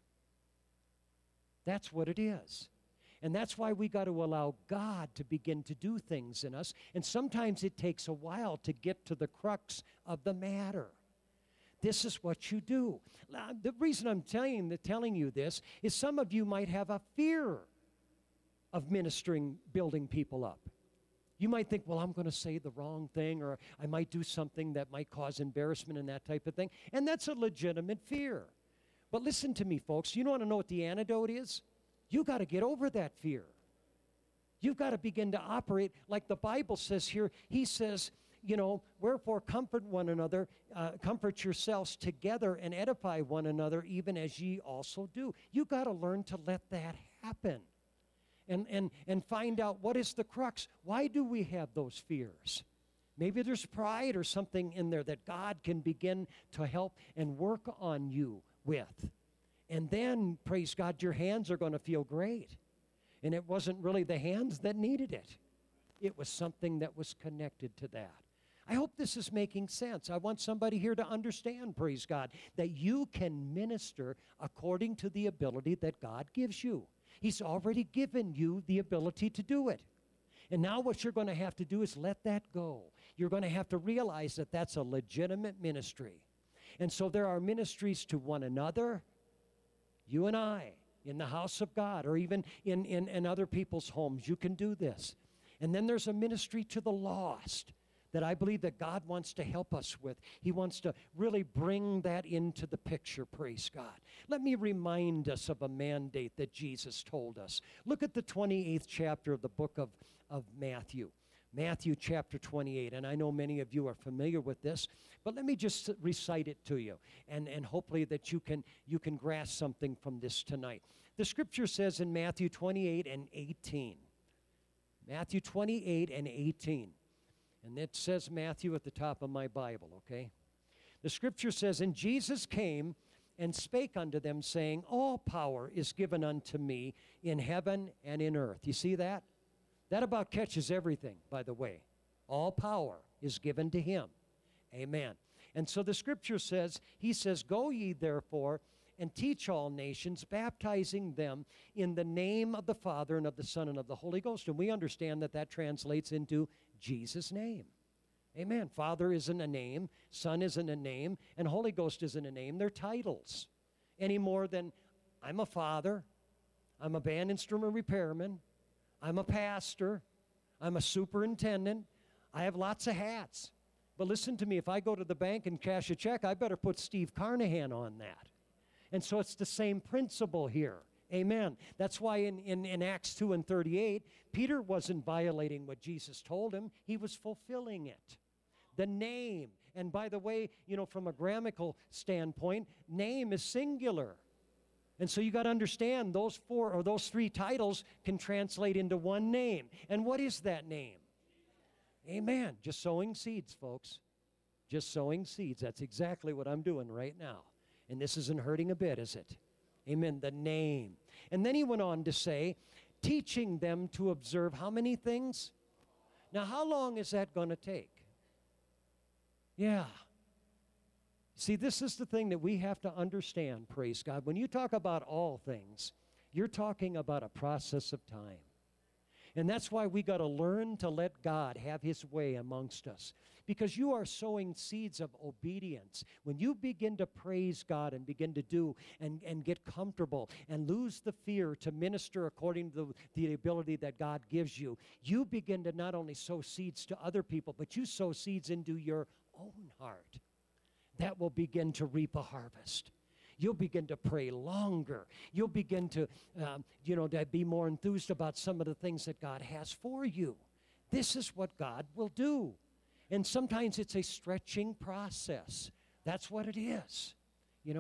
That's what it is. And that's why we got to allow God to begin to do things in us. And sometimes it takes a while to get to the crux of the matter. This is what you do. Now, the reason I'm telling you this is some of you might have a fear of ministering, building people up. You might think, well, I'm going to say the wrong thing, or I might do something that might cause embarrassment and that type of thing. And that's a legitimate fear. But listen to me, folks. You want to know what the antidote is? You got to get over that fear. You've got to begin to operate like the Bible says here. He says, you know, wherefore comfort one another, comfort yourselves together and edify one another, even as ye also do. You got to learn to let that happen. And find out what is the crux. Why do we have those fears? Maybe there's pride or something in there that God can begin to help and work on you with. And then, praise God, your hands are going to feel great. And it wasn't really the hands that needed it. It was something that was connected to that. I hope this is making sense. I want somebody here to understand, praise God, that you can minister according to the ability that God gives you. He's already given you the ability to do it. And now what you're going to have to do is let that go. You're going to have to realize that that's a legitimate ministry. And so there are ministries to one another, you and I, in the house of God, or even in other people's homes. You can do this. And then there's a ministry to the lost that I believe that God wants to help us with. He wants to really bring that into the picture, praise God. Let me remind us of a mandate that Jesus told us. Look at the 28th chapter of the book of Matthew. Matthew chapter 28, and I know many of you are familiar with this, but let me just recite it to you, and hopefully that you can grasp something from this tonight. The scripture says in Matthew 28 and 18, Matthew 28 and 18, and it says Matthew at the top of my Bible, okay? The scripture says, and Jesus came and spake unto them, saying, all power is given unto me in heaven and in earth. You see that? That about catches everything, by the way. All power is given to him. Amen. And so the scripture says, he says, go ye therefore and teach all nations, baptizing them in the name of the Father and of the Son and of the Holy Ghost. And we understand that that translates into Jesus' name. Amen. Father isn't a name, Son isn't a name, and Holy Ghost isn't a name. They're titles. Any more than I'm a father, I'm a band instrument repairman, I'm a pastor, I'm a superintendent. I have lots of hats. But listen to me, if I go to the bank and cash a check, I better put Steve Carnahan on that. And so it's the same principle here. Amen. That's why in Acts 2 and 38, Peter wasn't violating what Jesus told him. He was fulfilling it. The name. And by the way, you know, from a grammatical standpoint, name is singular. And so you got to understand those four or those three titles can translate into one name. And what is that name? Amen. Just sowing seeds, folks. Just sowing seeds. That's exactly what I'm doing right now. And this isn't hurting a bit, is it? Amen. The name. And then he went on to say, teaching them to observe how many things? Now, how long is that going to take? Yeah. See, this is the thing that we have to understand, praise God. When you talk about all things, you're talking about a process of time. And that's why we got to learn to let God have his way amongst us. Because you are sowing seeds of obedience. When you begin to praise God and begin to do and get comfortable and lose the fear to minister according to the ability that God gives you, you begin to not only sow seeds to other people, but you sow seeds into your own heart. That will begin to reap a harvest. You'll begin to pray longer. You'll begin to, to be more enthused about some of the things that God has for you. This is what God will do. And sometimes it's a stretching process. That's what it is. You know,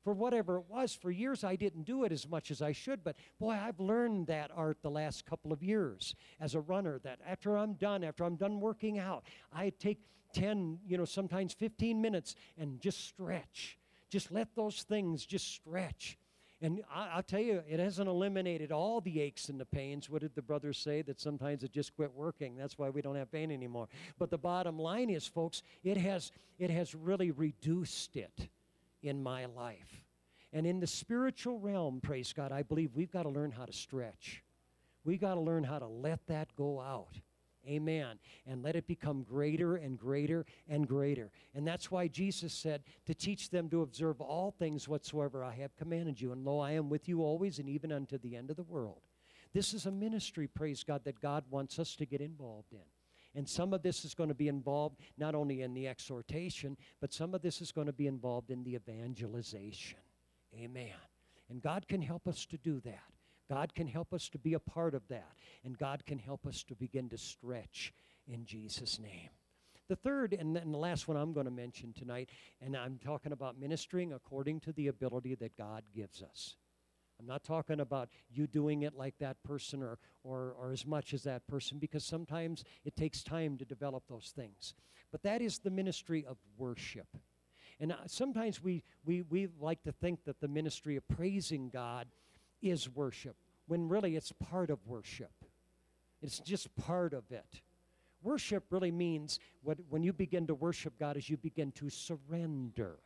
for whatever it was. For years, I didn't do it as much as I should, but boy, I've learned that art the last couple of years as a runner, that after I'm done working out, I take 10, sometimes 15 minutes and just stretch. Just let those things just stretch. And I'll tell you, it hasn't eliminated all the aches and the pains. What did the brothers say? That sometimes it just quit working. That's why we don't have pain anymore. But the bottom line is, folks, it has really reduced it in my life. And in the spiritual realm, praise God, I believe we've got to learn how to stretch. We've got to learn how to let that go out. Amen. And let it become greater and greater and greater. And that's why Jesus said to teach them to observe all things whatsoever I have commanded you. And lo, I am with you always and even unto the end of the world. This is a ministry, praise God, that God wants us to get involved in. And some of this is going to be involved not only in the exhortation, but some of this is going to be involved in the evangelization. Amen. And God can help us to do that. God can help us to be a part of that. And God can help us to begin to stretch in Jesus' name. The third and the last one I'm going to mention tonight, and I'm talking about ministering according to the ability that God gives us. I'm not talking about you doing it like that person or as much as that person, because sometimes it takes time to develop those things. But that is the ministry of worship. And sometimes we like to think that the ministry of praising God is worship, when really it's part of worship. It's just part of it. Worship really means when you begin to worship God is you begin to surrender.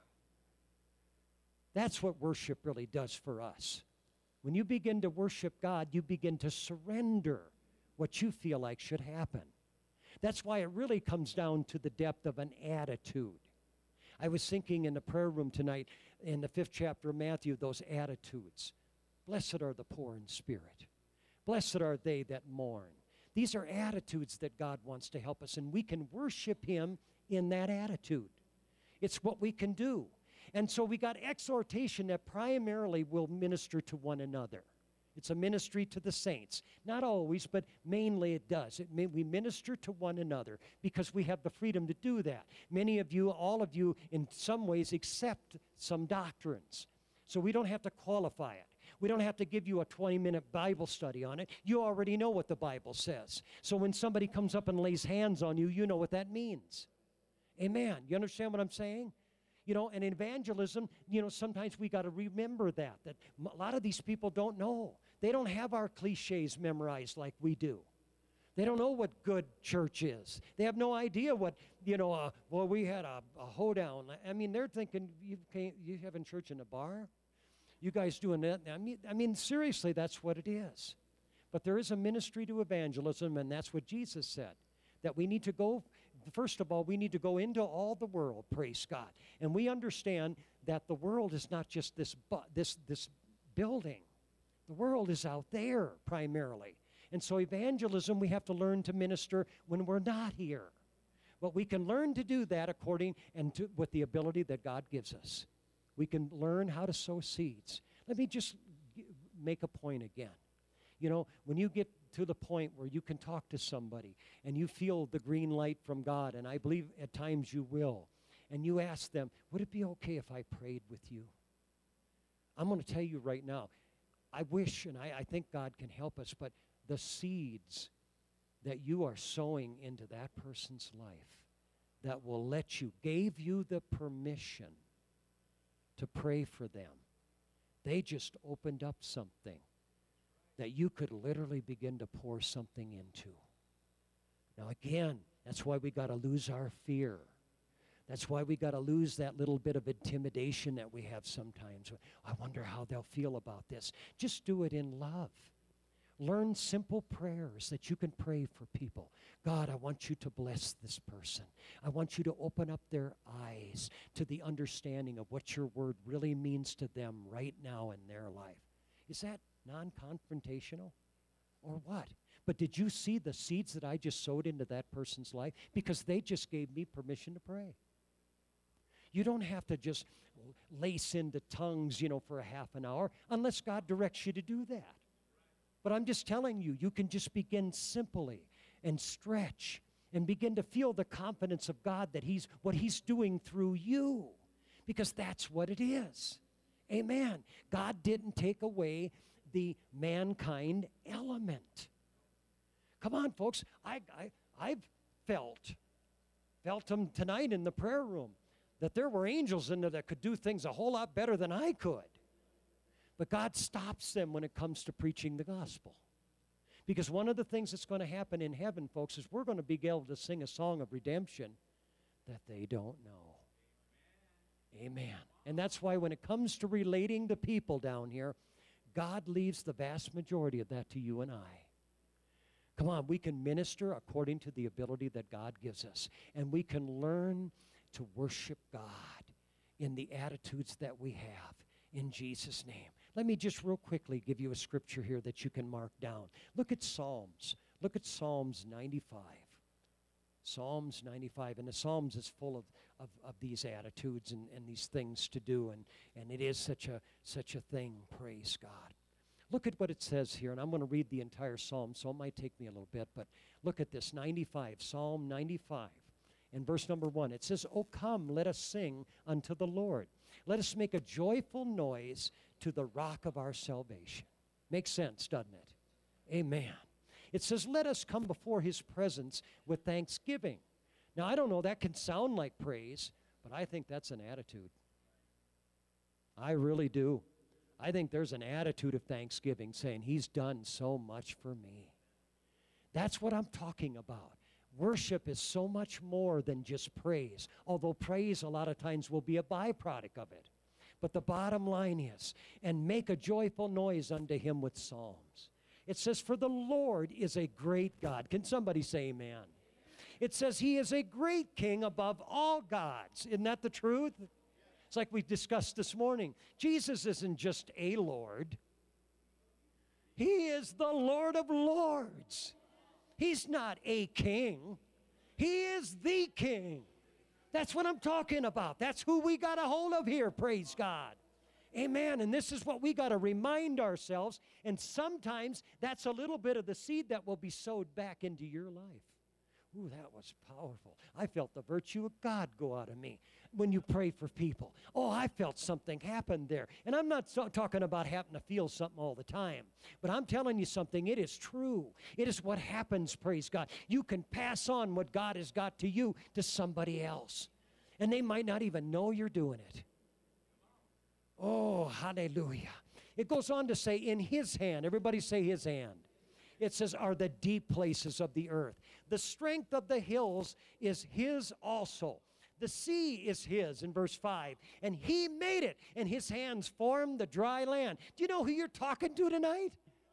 That's what worship really does for us. When you begin to worship God, you begin to surrender what you feel like should happen. That's why it really comes down to the depth of an attitude. I was thinking in the prayer room tonight in the 5th chapter of Matthew, those attitudes. Blessed are the poor in spirit. Blessed are they that mourn. These are attitudes that God wants to help us, and we can worship Him in that attitude. It's what we can do. And so we got exhortation that primarily will minister to one another. It's a ministry to the saints. Not always, but mainly it does. We minister to one another because we have the freedom to do that. Many of you, all of you, in some ways accept some doctrines. So we don't have to qualify it. We don't have to give you a 20-minute Bible study on it. You already know what the Bible says. So when somebody comes up and lays hands on you, you know what that means. Amen. You understand what I'm saying? And evangelism, sometimes we got to remember that a lot of these people don't know. They don't have our cliches memorized like we do. They don't know what good church is. They have no idea what, we had a hoedown. I mean, they're thinking, you having church in a bar? You guys doing that? I mean, seriously, that's what it is. But there is a ministry to evangelism, and that's what Jesus said, that we need to go, first of all, we need to go into all the world, praise God. And we understand that the world is not just this building. The world is out there primarily. And so evangelism, we have to learn to minister when we're not here. But we can learn to do that with the ability that God gives us. We can learn how to sow seeds. Let me just make a point again. When you get to the point where you can talk to somebody and you feel the green light from God, and I believe at times you will, and you ask them, would it be okay if I prayed with you? I'm going to tell you right now, I wish and I think God can help us, but the seeds that you are sowing into that person's life that will gave you the permission to pray for them. They just opened up something that you could literally begin to pour something into. Now again, that's why we got to lose our fear. That's why we got to lose that little bit of intimidation that we have sometimes. I wonder how they'll feel about this. Just do it in love. Learn simple prayers that you can pray for people. God, I want you to bless this person. I want you to open up their eyes to the understanding of what your word really means to them right now in their life. Is that non-confrontational or what? But did you see the seeds that I just sowed into that person's life? Because they just gave me permission to pray. You don't have to just lace into tongues, for a half an hour unless God directs you to do that. But I'm just telling you, you can just begin simply and stretch and begin to feel the confidence of God that what He's doing through you, because that's what it is. Amen. God didn't take away the mankind element. Come on, folks. I've felt them tonight in the prayer room, that there were angels in there that could do things a whole lot better than I could. But God stops them when it comes to preaching the gospel. Because one of the things that's going to happen in heaven, folks, is we're going to be able to sing a song of redemption that they don't know. Amen. And that's why when it comes to relating to people down here, God leaves the vast majority of that to you and I. Come on, we can minister according to the ability that God gives us. And we can learn to worship God in the attitudes that we have in Jesus' name. Let me just real quickly give you a scripture here that you can mark down. Look at Psalms. Look at Psalms 95. Psalms 95. And the Psalms is full of these attitudes and these things to do. And it is such a thing, praise God. Look at what it says here, and I'm going to read the entire psalm, so it might take me a little bit, but look at this, 95, Psalm 95, and verse number 1. It says, "O come, let us sing unto the Lord. Let us make a joyful noise to the rock of our salvation." Makes sense, doesn't it? Amen. It says, "Let us come before his presence with thanksgiving." Now, I don't know, that can sound like praise, but I think that's an attitude. I really do. I think there's an attitude of thanksgiving saying, he's done so much for me. That's what I'm talking about. Worship is so much more than just praise, although praise a lot of times will be a byproduct of it. But the bottom line is, and make a joyful noise unto him with psalms. It says, for the Lord is a great God. Can somebody say amen? It says he is a great king above all gods. Isn't that the truth? It's like we discussed this morning. Jesus isn't just a Lord. He is the Lord of lords. He's not a king. He is the king. That's what I'm talking about. That's who we got a hold of here, praise God. Amen. And this is what we got to remind ourselves. And sometimes that's a little bit of the seed that will be sowed back into your life. Ooh, that was powerful. I felt the virtue of God go out of me when you pray for people. Oh, I felt something happen there. And I'm not talking about having to feel something all the time. But I'm telling you something, it is true. It is what happens, praise God. You can pass on what God has got to you to somebody else. And they might not even know you're doing it. Oh, hallelujah. It goes on to say, in his hand, everybody say his hand. It says, are the deep places of the earth. The strength of the hills is his also. The sea is his, in verse 5. And he made it, and his hands formed the dry land. Do you know who you're talking to tonight?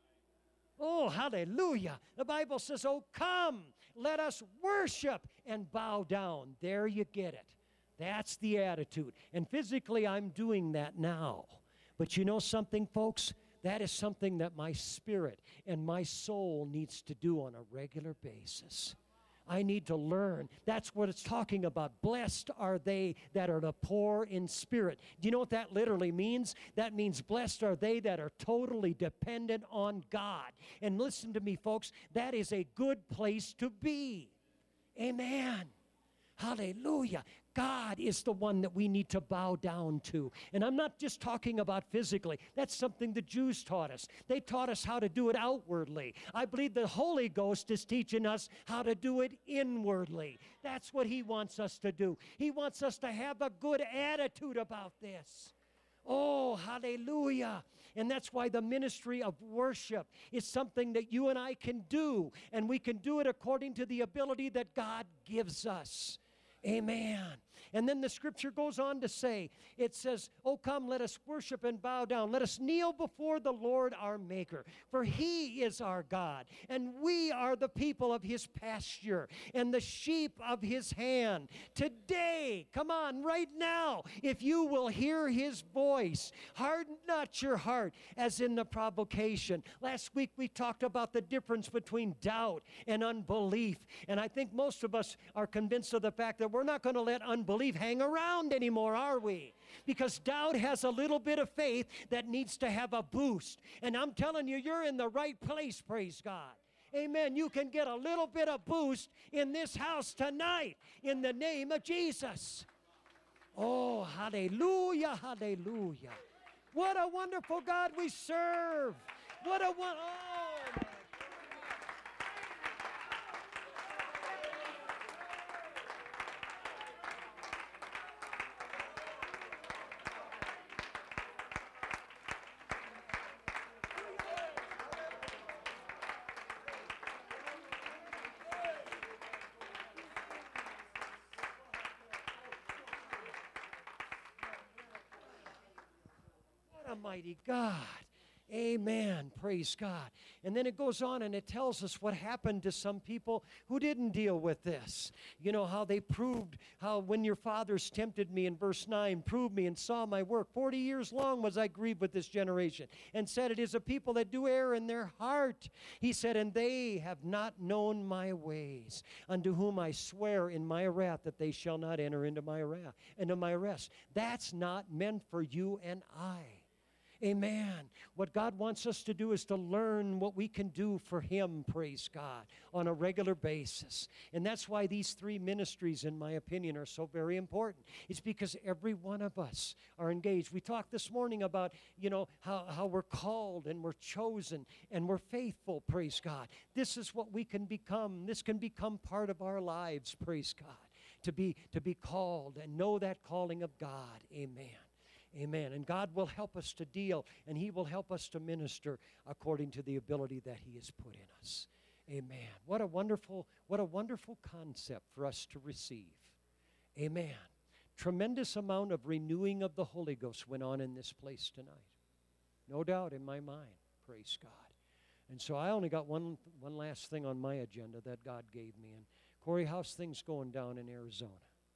Oh, hallelujah. The Bible says, oh, come, let us worship and bow down. There you get it. That's the attitude. And physically, I'm doing that now. But you know something, folks? That is something that my spirit and my soul needs to do on a regular basis. I need to learn. That's what it's talking about. Blessed are they that are the poor in spirit. Do you know what that literally means? That means blessed are they that are totally dependent on God. And listen to me, folks, that is a good place to be. Amen. Hallelujah. God is the one that we need to bow down to. And I'm not just talking about physically. That's something the Jews taught us. They taught us how to do it outwardly. I believe the Holy Ghost is teaching us how to do it inwardly. That's what he wants us to do. He wants us to have a good attitude about this. Oh, hallelujah. And that's why the ministry of worship is something that you and I can do. And we can do it according to the ability that God gives us. Amen. And then the scripture goes on to say, it says, oh, come, let us worship and bow down. Let us kneel before the Lord our Maker. For he is our God, and we are the people of his pasture and the sheep of his hand. Today, come on, right now, if you will hear his voice, harden not your heart as in the provocation. Last week we talked about the difference between doubt and unbelief. And I think most of us are convinced of the fact that we're not going to let unbelief hang around anymore, are we? Because doubt has a little bit of faith that needs to have a boost. And I'm telling you, you're in the right place, praise God. Amen. You can get a little bit of boost in this house tonight in the name of Jesus. Oh, hallelujah, hallelujah. What a wonderful God we serve. What a one. Oh, my. What a mighty God. Amen. Praise God. And then it goes on and it tells us what happened to some people who didn't deal with this. You know, how they proved, how when your fathers tempted me in verse 9, proved me and saw my work. 40 years long was I grieved with this generation, and said, it is a people that do err in their heart. He said, and they have not known my ways, unto whom I swear in my wrath that they shall not enter into my wrath, into my rest. That's not meant for you and I. Amen. What God wants us to do is to learn what we can do for Him, praise God, on a regular basis. And that's why these three ministries, in my opinion, are so very important. It's because every one of us are engaged. We talked this morning about, you know, how we're called and we're chosen and we're faithful, praise God. This is what we can become. This can become part of our lives, praise God, to be called and know that calling of God. Amen. Amen. And God will help us to deal, and He will help us to minister according to the ability that He has put in us. Amen. What a wonderful concept for us to receive. Amen. Tremendous amount of renewing of the Holy Ghost went on in this place tonight. No doubt in my mind. Praise God. And so I only got one last thing on my agenda that God gave me. And Corey, how's things going down in Arizona?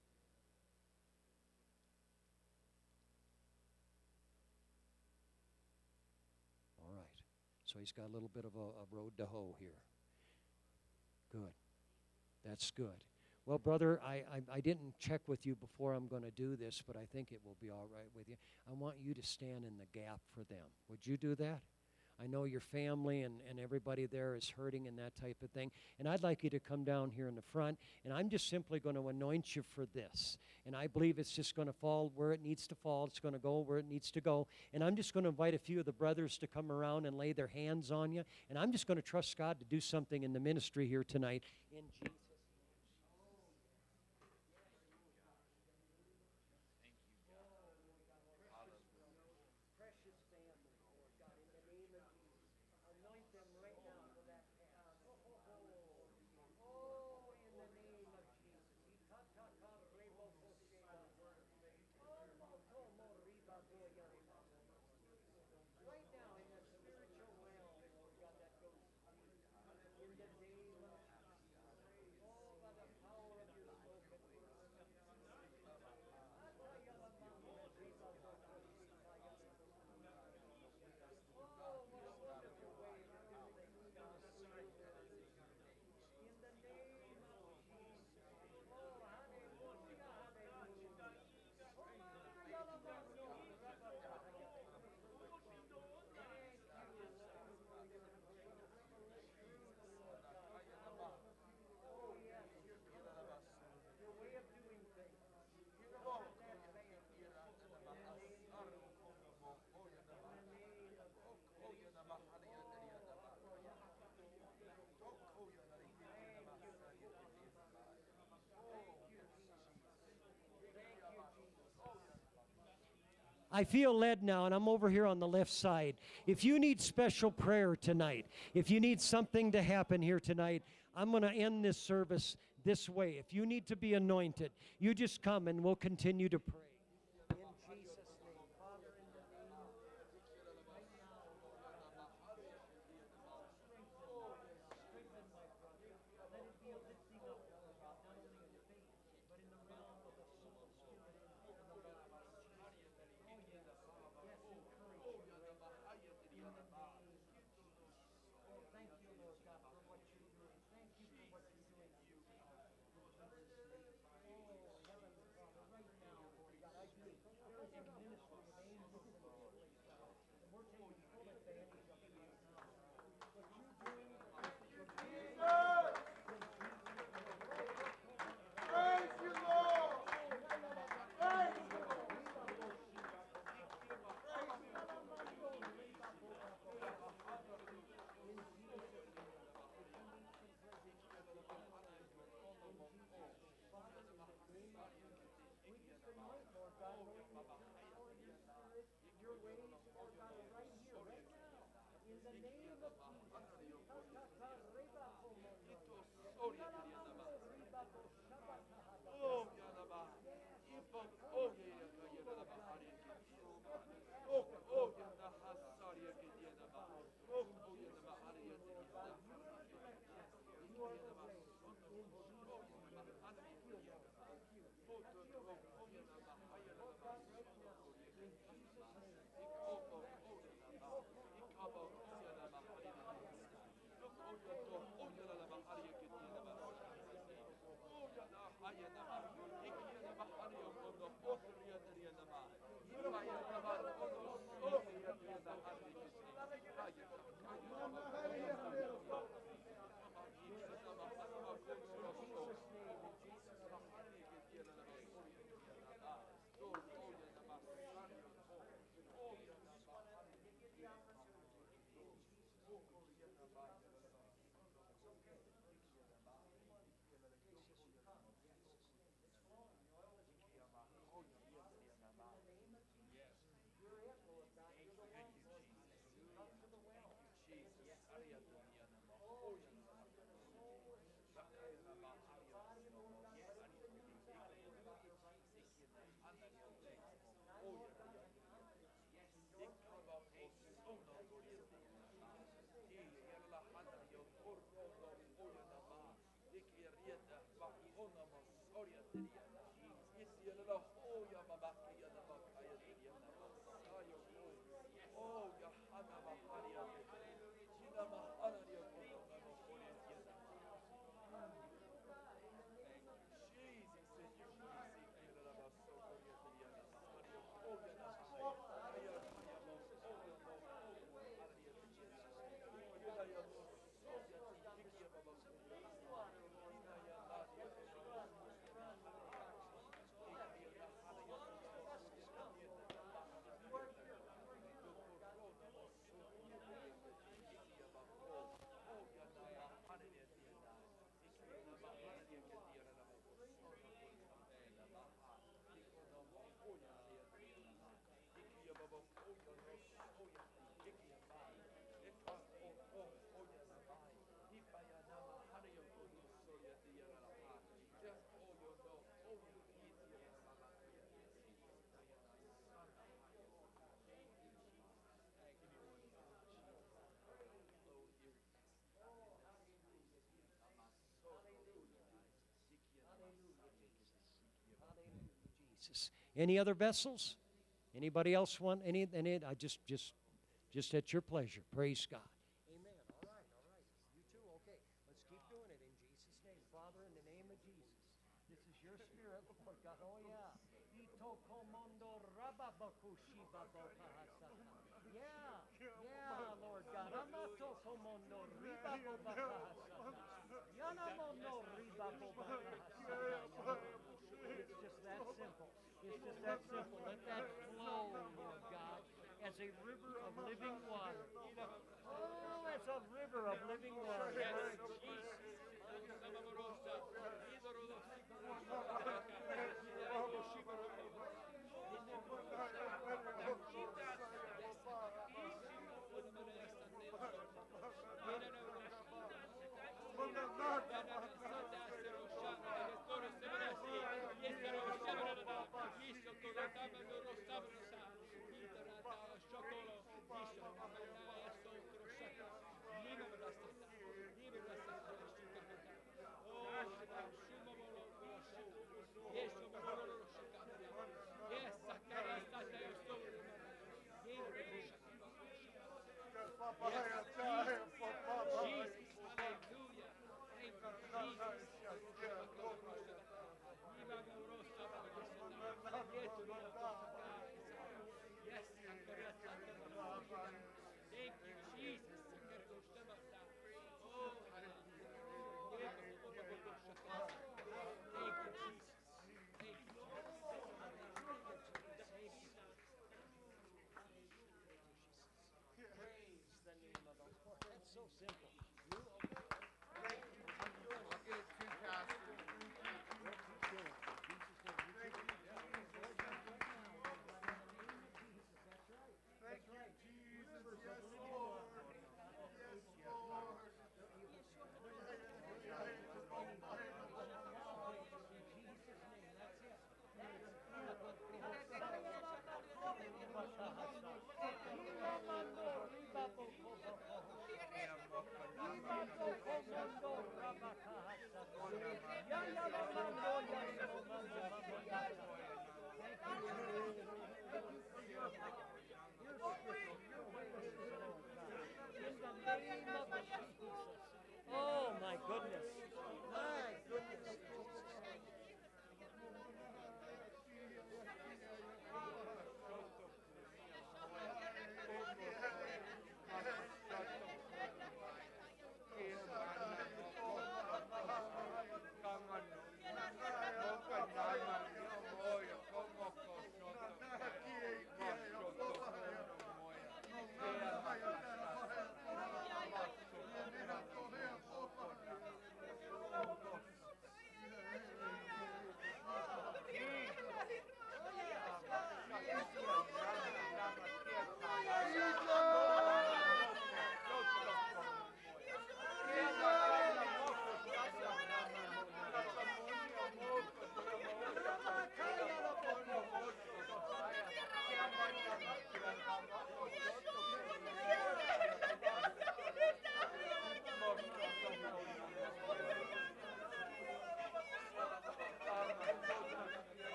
So he's got a little bit of a road to hoe here. Good. That's good. Well, brother, I didn't check with you before I'm going to do this, but I think it will be all right with you. I want you to stand in the gap for them. Would you do that? I know your family and everybody there is hurting and that type of thing. And I'd like you to come down here in the front, and I'm just simply going to anoint you for this. And I believe it's just going to fall where it needs to fall. It's going to go where it needs to go. And I'm just going to invite a few of the brothers to come around and lay their hands on you. And I'm just going to trust God to do something in the ministry here tonight. In Jesus' I feel led now, and I'm over here on the left side. If you need special prayer tonight, if you need something to happen here tonight, I'm going to end this service this way. If you need to be anointed, you just come and we'll continue to pray. In Jesus' name, Father, in the name of right now, strengthen my brother. Let it be a lifting up, Lord God, not only in faith, but in the realm of the soul, spirit, and the body. might, Lord God, knowing that Lord, your ways, Lord God, are right here, right now. In the name of Jesus. You are the way. In Jesus' name. Thank you, Lord. Thank you. Touch your way. Lord God, right now. In Jesus' name. Oh, yes. Jesus. Any other vessels? Anybody else want any? I just at your pleasure. Praise God. Amen. All right, all right. You too. Okay. Let's keep doing it in Jesus' name, Father. In the name of Jesus, this is your Spirit, Lord God. Oh yeah. Yeah, Lord God. It's just that simple. It's just that simple. Let that flow, Lord God, as a river of living water. Oh, as a river of living water. That's so simple. You okay? I'll get it too, Pastor. Keep doing it. Jesus' name. You too.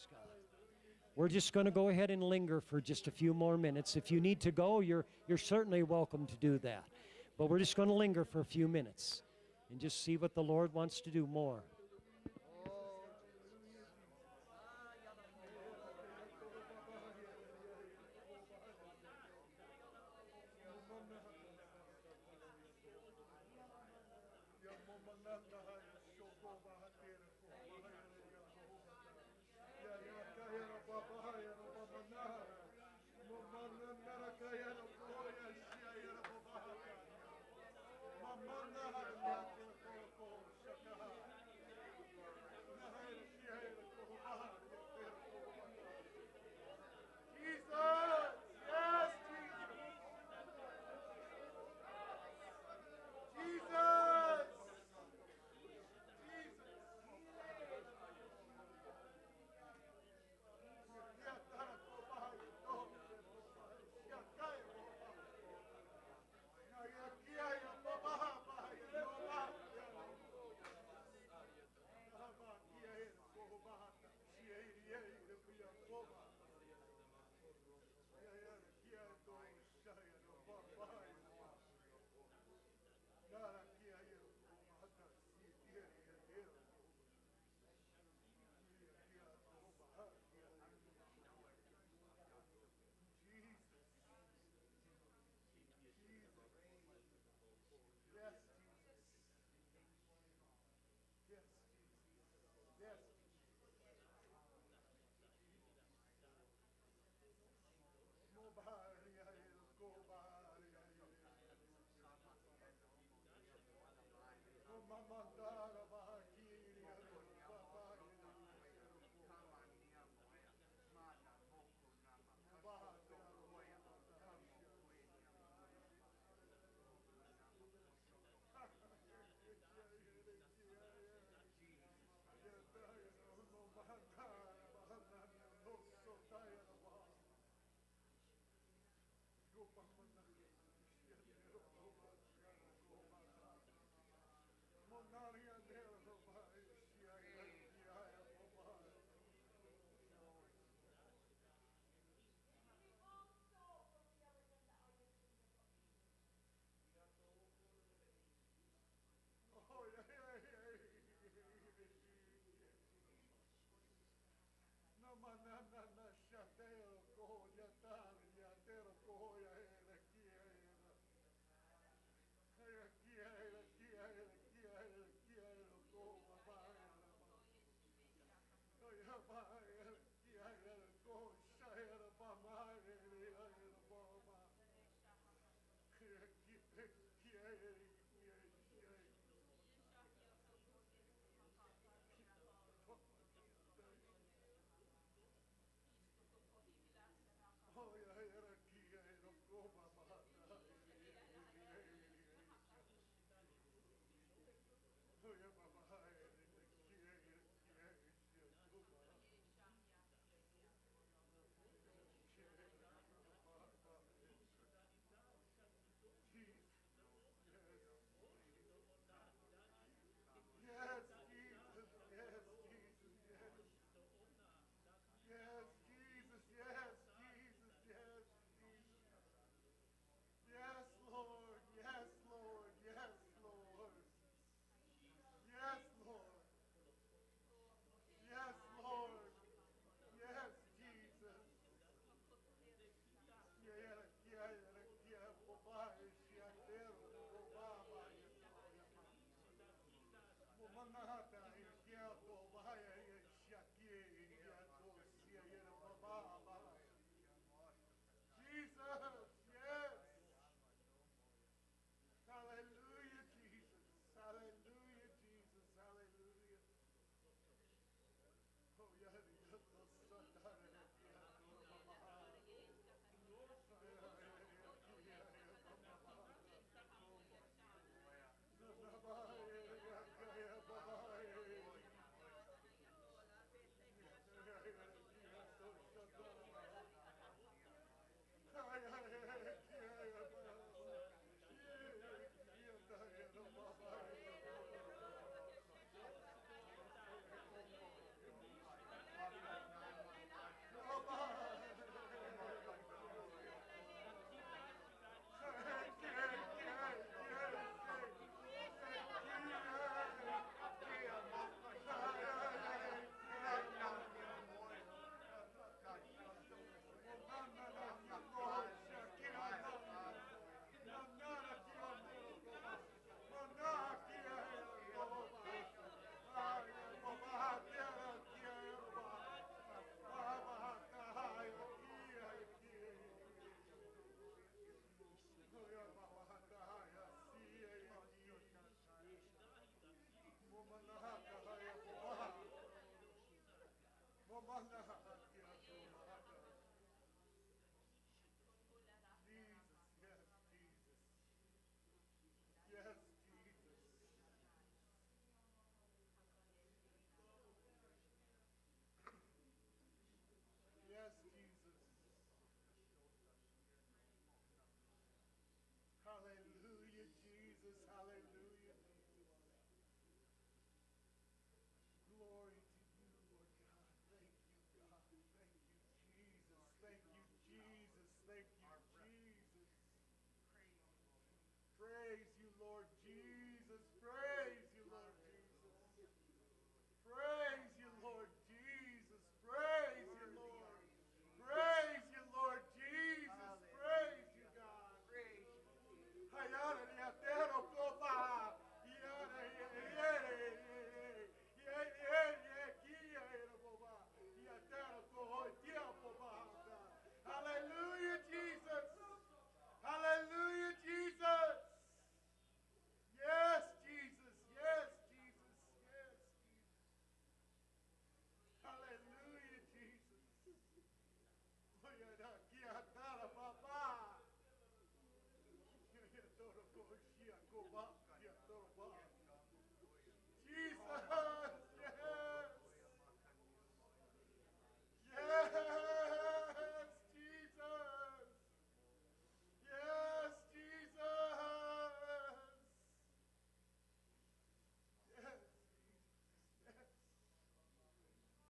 God. We're just going to go ahead and linger for just a few more minutes. If you need to go, you're certainly welcome to do that. But we're just going to linger for a few minutes and just see what the Lord wants to do more.